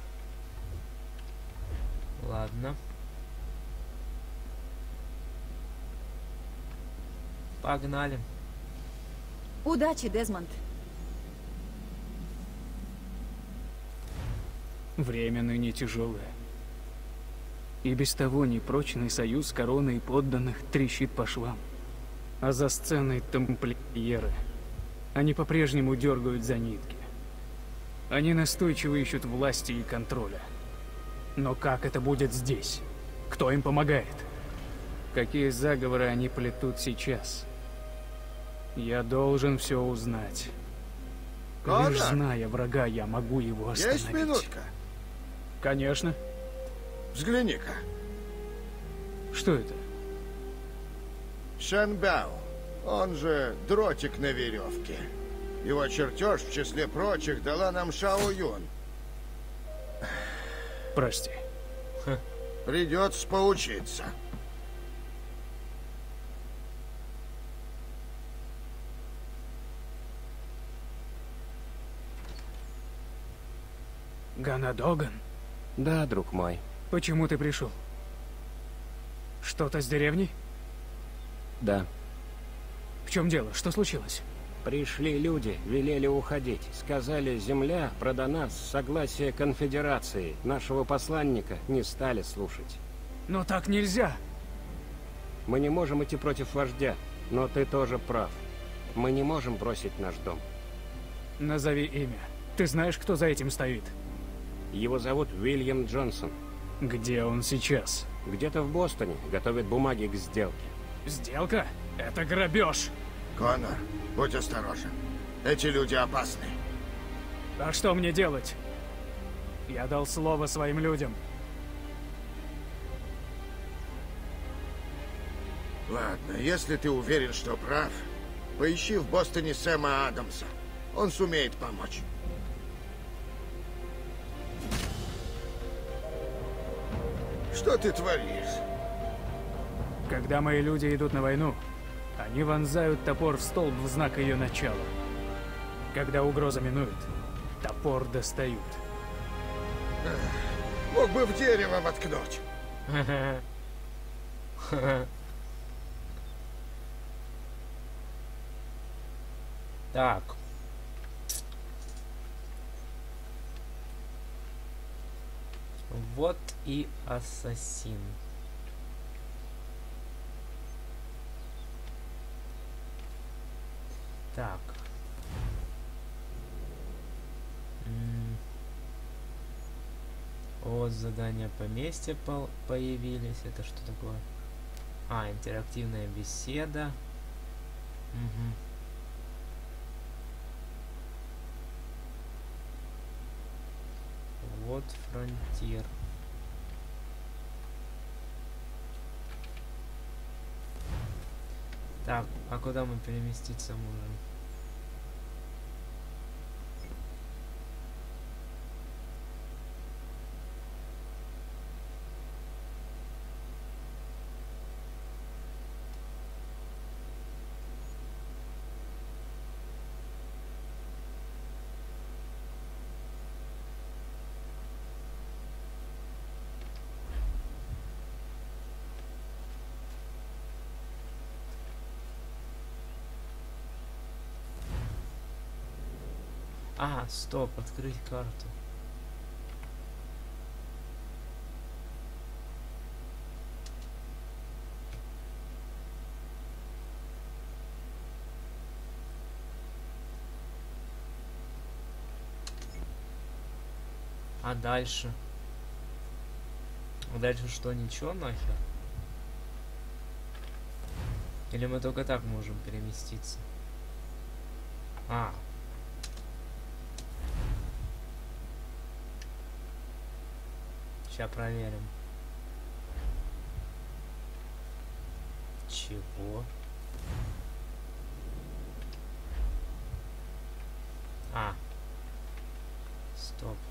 Ладно. Погнали. Удачи, Дезмонд. Время ныне тяжелое. И без того непрочный союз короны и подданных трещит по швам. А за сценой тамплиеры. Они по-прежнему дергают за нитки. Они настойчиво ищут власти и контроля. Но как это будет здесь? Кто им помогает? Какие заговоры они плетут сейчас? Я должен все узнать. Конор? Лишь зная врага, я могу его остановить. Есть минутка? Конечно. Взгляни-ка. Что это? Шенбяо, он же дротик на веревке. Его чертеж, в числе прочих, дала нам Шао Юн. Прости. Придется поучиться. Ганадоган? Да, друг мой. Почему ты пришел? Что-то с деревней? Да. В чем дело? Что случилось? Пришли люди, велели уходить. Сказали, земля продана с согласия конфедерации. Нашего посланника не стали слушать. Но так нельзя. Мы не можем идти против вождя, но ты тоже прав. Мы не можем бросить наш дом. Назови имя. Ты знаешь, кто за этим стоит? Его зовут Уильям Джонсон. Где он сейчас? Где-то в Бостоне. Готовит бумаги к сделке. Сделка? Это грабеж. Конор, будь осторожен. Эти люди опасны. А что мне делать? Я дал слово своим людям. Ладно, если ты уверен, что прав, поищи в Бостоне Сэма Адамса. Он сумеет помочь. Что ты творишь? Когда мои люди идут на войну, они вонзают топор в столб в знак ее начала. Когда угроза минует, топор достают. Мог бы в дерево воткнуть. Так. Вот и ассасин. Так. Вот задания поместья появились. Это что такое? А, интерактивная беседа. Угу. Вот фронтир. Так, а куда мы переместиться можем? А, стоп, открыть карту. А дальше? А дальше что, ничего нахер? Или мы только так можем переместиться? А. Сейчас проверим. Чего? А. Стоп.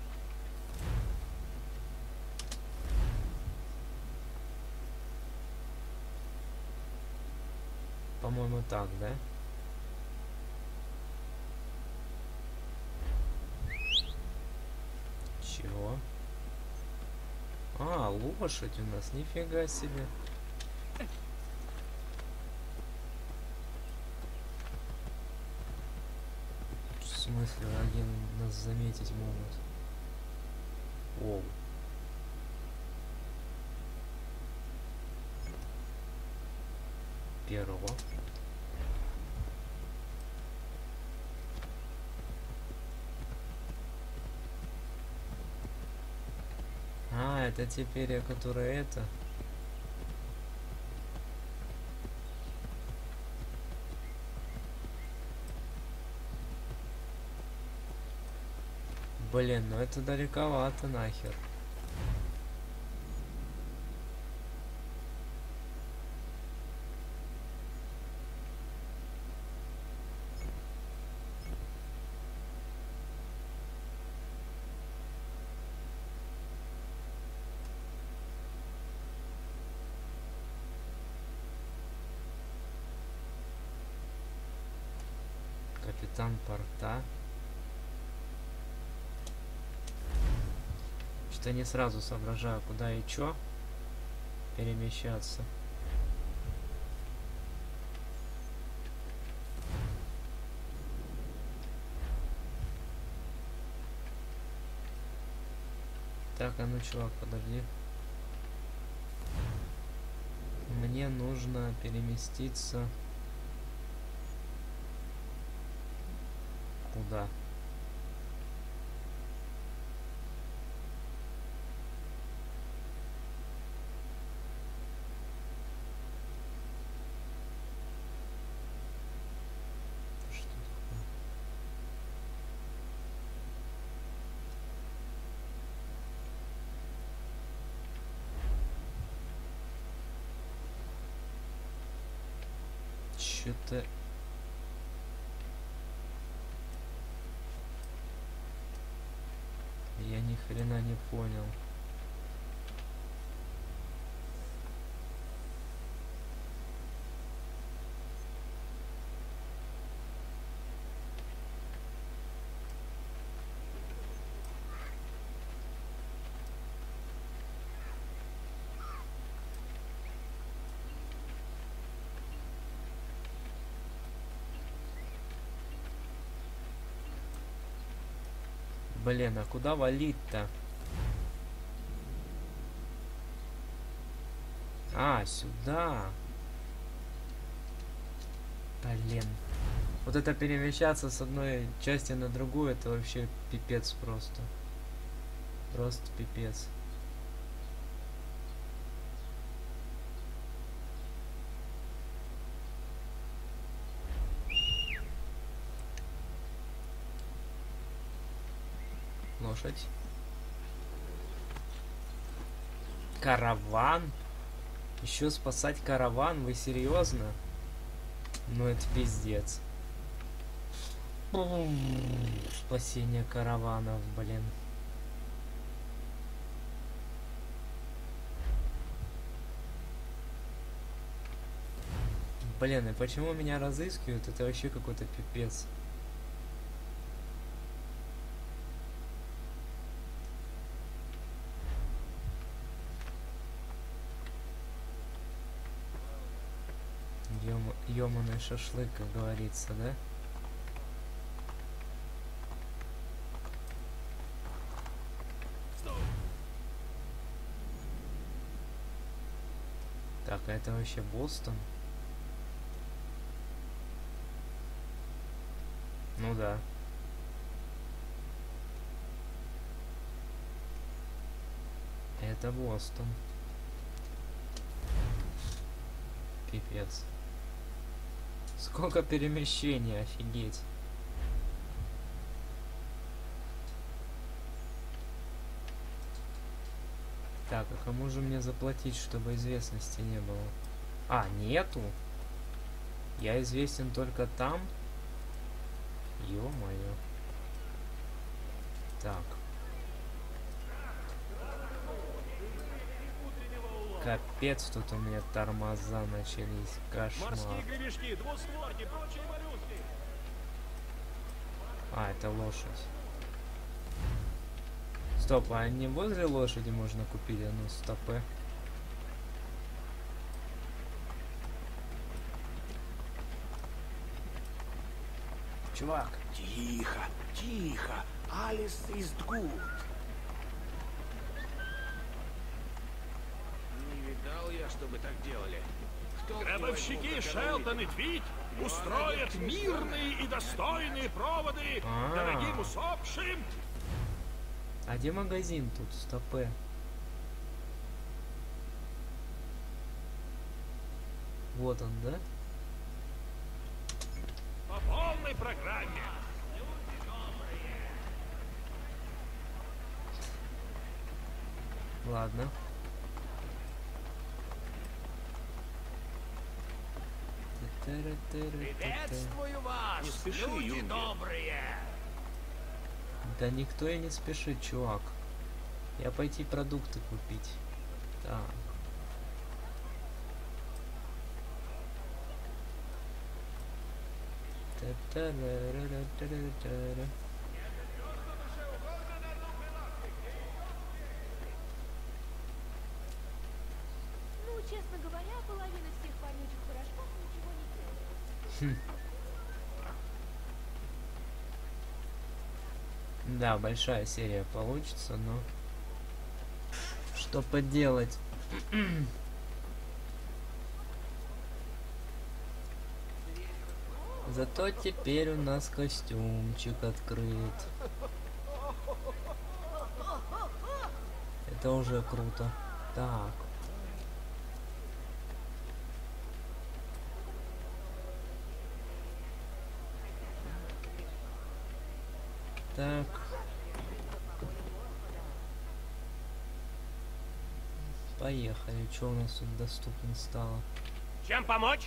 По-моему, так, да? Чего? А, лошадь у нас, нифига себе. В смысле, враги нас заметить могут? Оу. Перо. А, это теперь, которая это. Блин, ну это далековато нахер. Капитан порта. Что-то не сразу соображаю, куда и чё перемещаться. Так, а ну, чувак, подожди. Мне нужно переместиться. Куда? Что такое? Что-то... Я ни хрена не понял. Блин, а куда валить-то? А, сюда. Блин. Вот это перемещаться с одной части на другую, это вообще пипец просто. Просто пипец. лошадь. Караван? Еще спасать караван? Вы серьезно? Ну это пиздец. Спасение караванов, блин. Блин, и почему меня разыскивают? Это вообще какой-то пипец. Ёманый шашлык, как говорится, да? Так, а это вообще Бостон? Ну да. Это Бостон. Пипец. Сколько перемещений, офигеть. Так, а кому же мне заплатить, чтобы известности не было? А, нету? Я известен только там? Ё-моё. Так. Капец, тут у меня тормоза начались. Кошмар. Морские гребешки, двустворки, прочие моллюски. А, это лошадь. Стоп, а не возле лошади можно купить? Ну, стопы. Чувак, тихо, тихо. Алис is good. Не видал я, чтобы так делали. Гробовщики Шелтон и Твит устроят мирные и достойные проводы дорогим усопшим. А где магазин тут? Стопы. Вот он, да? По полной программе. Ладно. Приветствую вас, не спеши, люди Юнги. добрые. Да никто и не спешит, чувак. Я пойти продукты купить. Так. Та-та-ра-ра-ра-ра-ра-ра. Ну, честно говоря, половина всех вонючих порошков ничего не делает. Да, большая серия получится, но что поделать? Зато теперь у нас костюмчик открыт. Это уже круто. Так. Так. Поехали. Что у нас тут доступно стало? Чем помочь?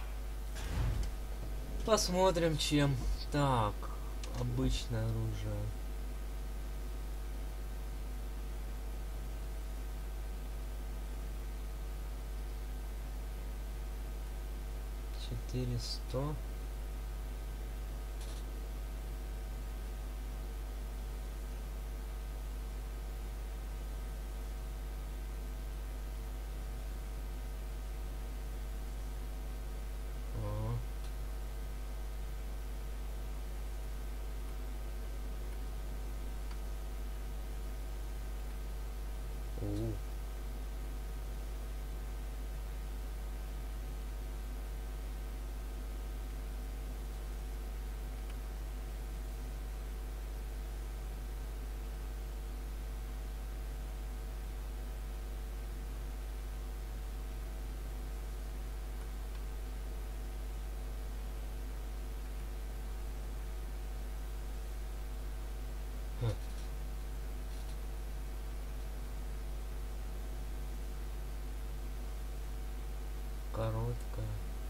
Посмотрим, чем. Так. Обычное оружие. $400. короткая.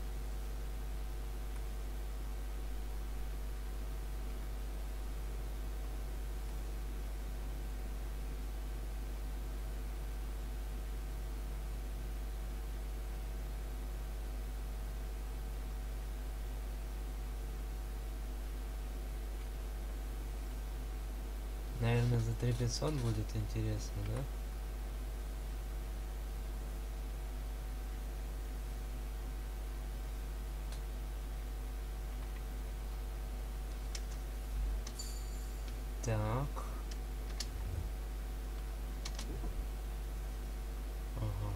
Наверное, за 3500 будет интересно, да? Так. Ага.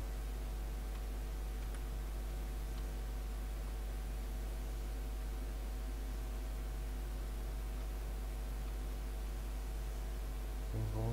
Вон.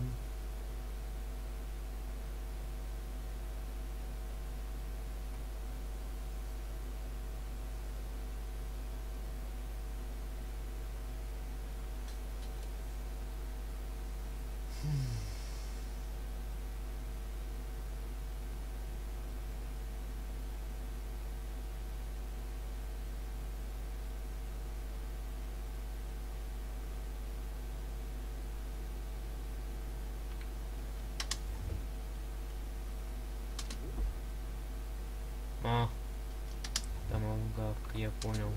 А, томагавк, я понял.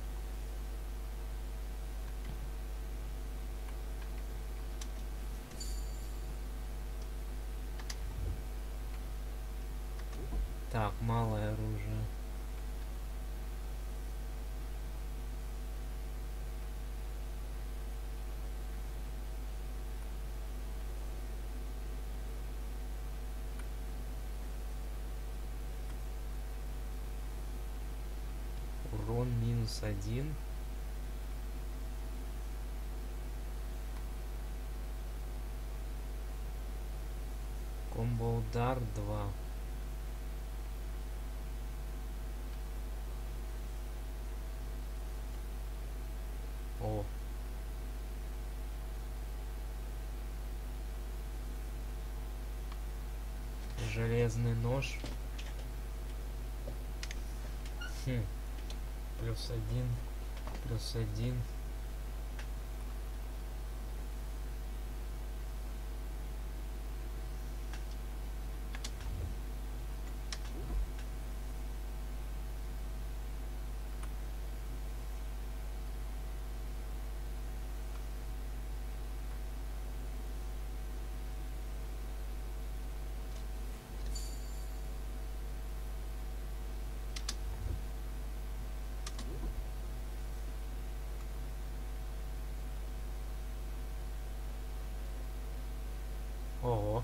Так, малое оружие. Урон -1. Комбо удар 2. О. Железный нож. +1. +1. Ого.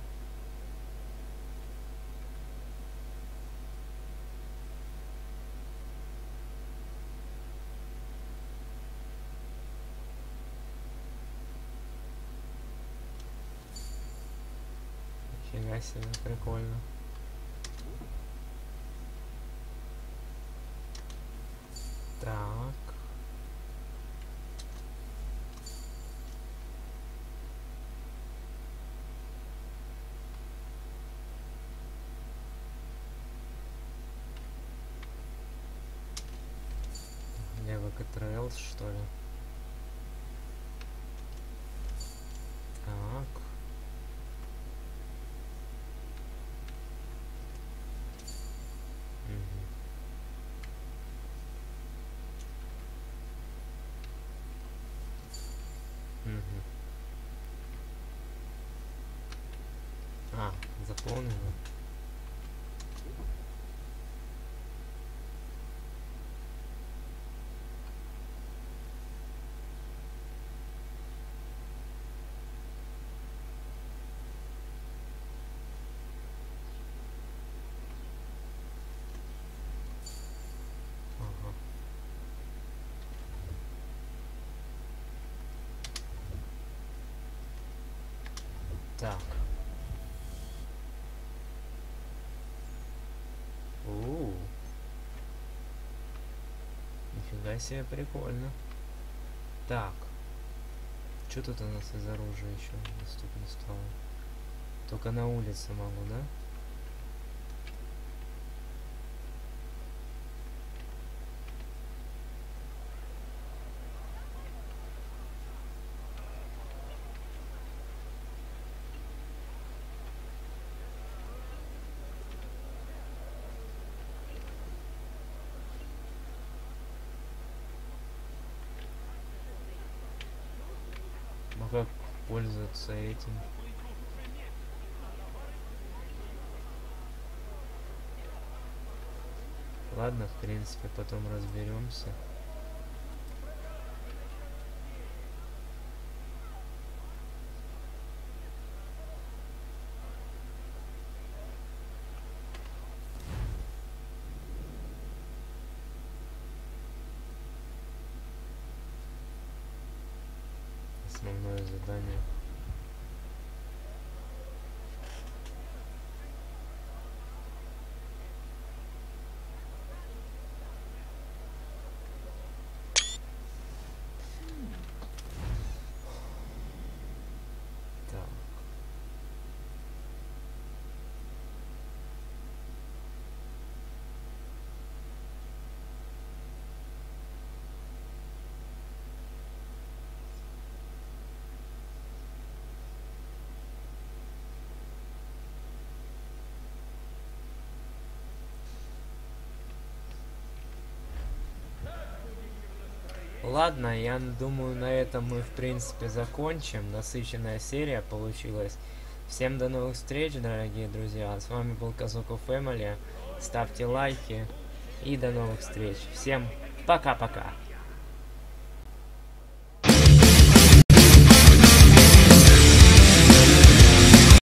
Нифига себе, прикольно. Так. Левокатрейлс, что ли? Так. А, заполнено. Ага. Так. Нифига себе, прикольно. Так. Что тут у нас из оружия еще доступно стало? Только на улице могу, да? как пользоваться этим. Ладно, в принципе, потом разберемся. Основное задание. Так. Ладно, я думаю, на этом мы в принципе закончим. Насыщенная серия получилась. Всем до новых встреч, дорогие друзья. С вами был Казуко Фэмили. Ставьте лайки и до новых встреч. Всем пока-пока.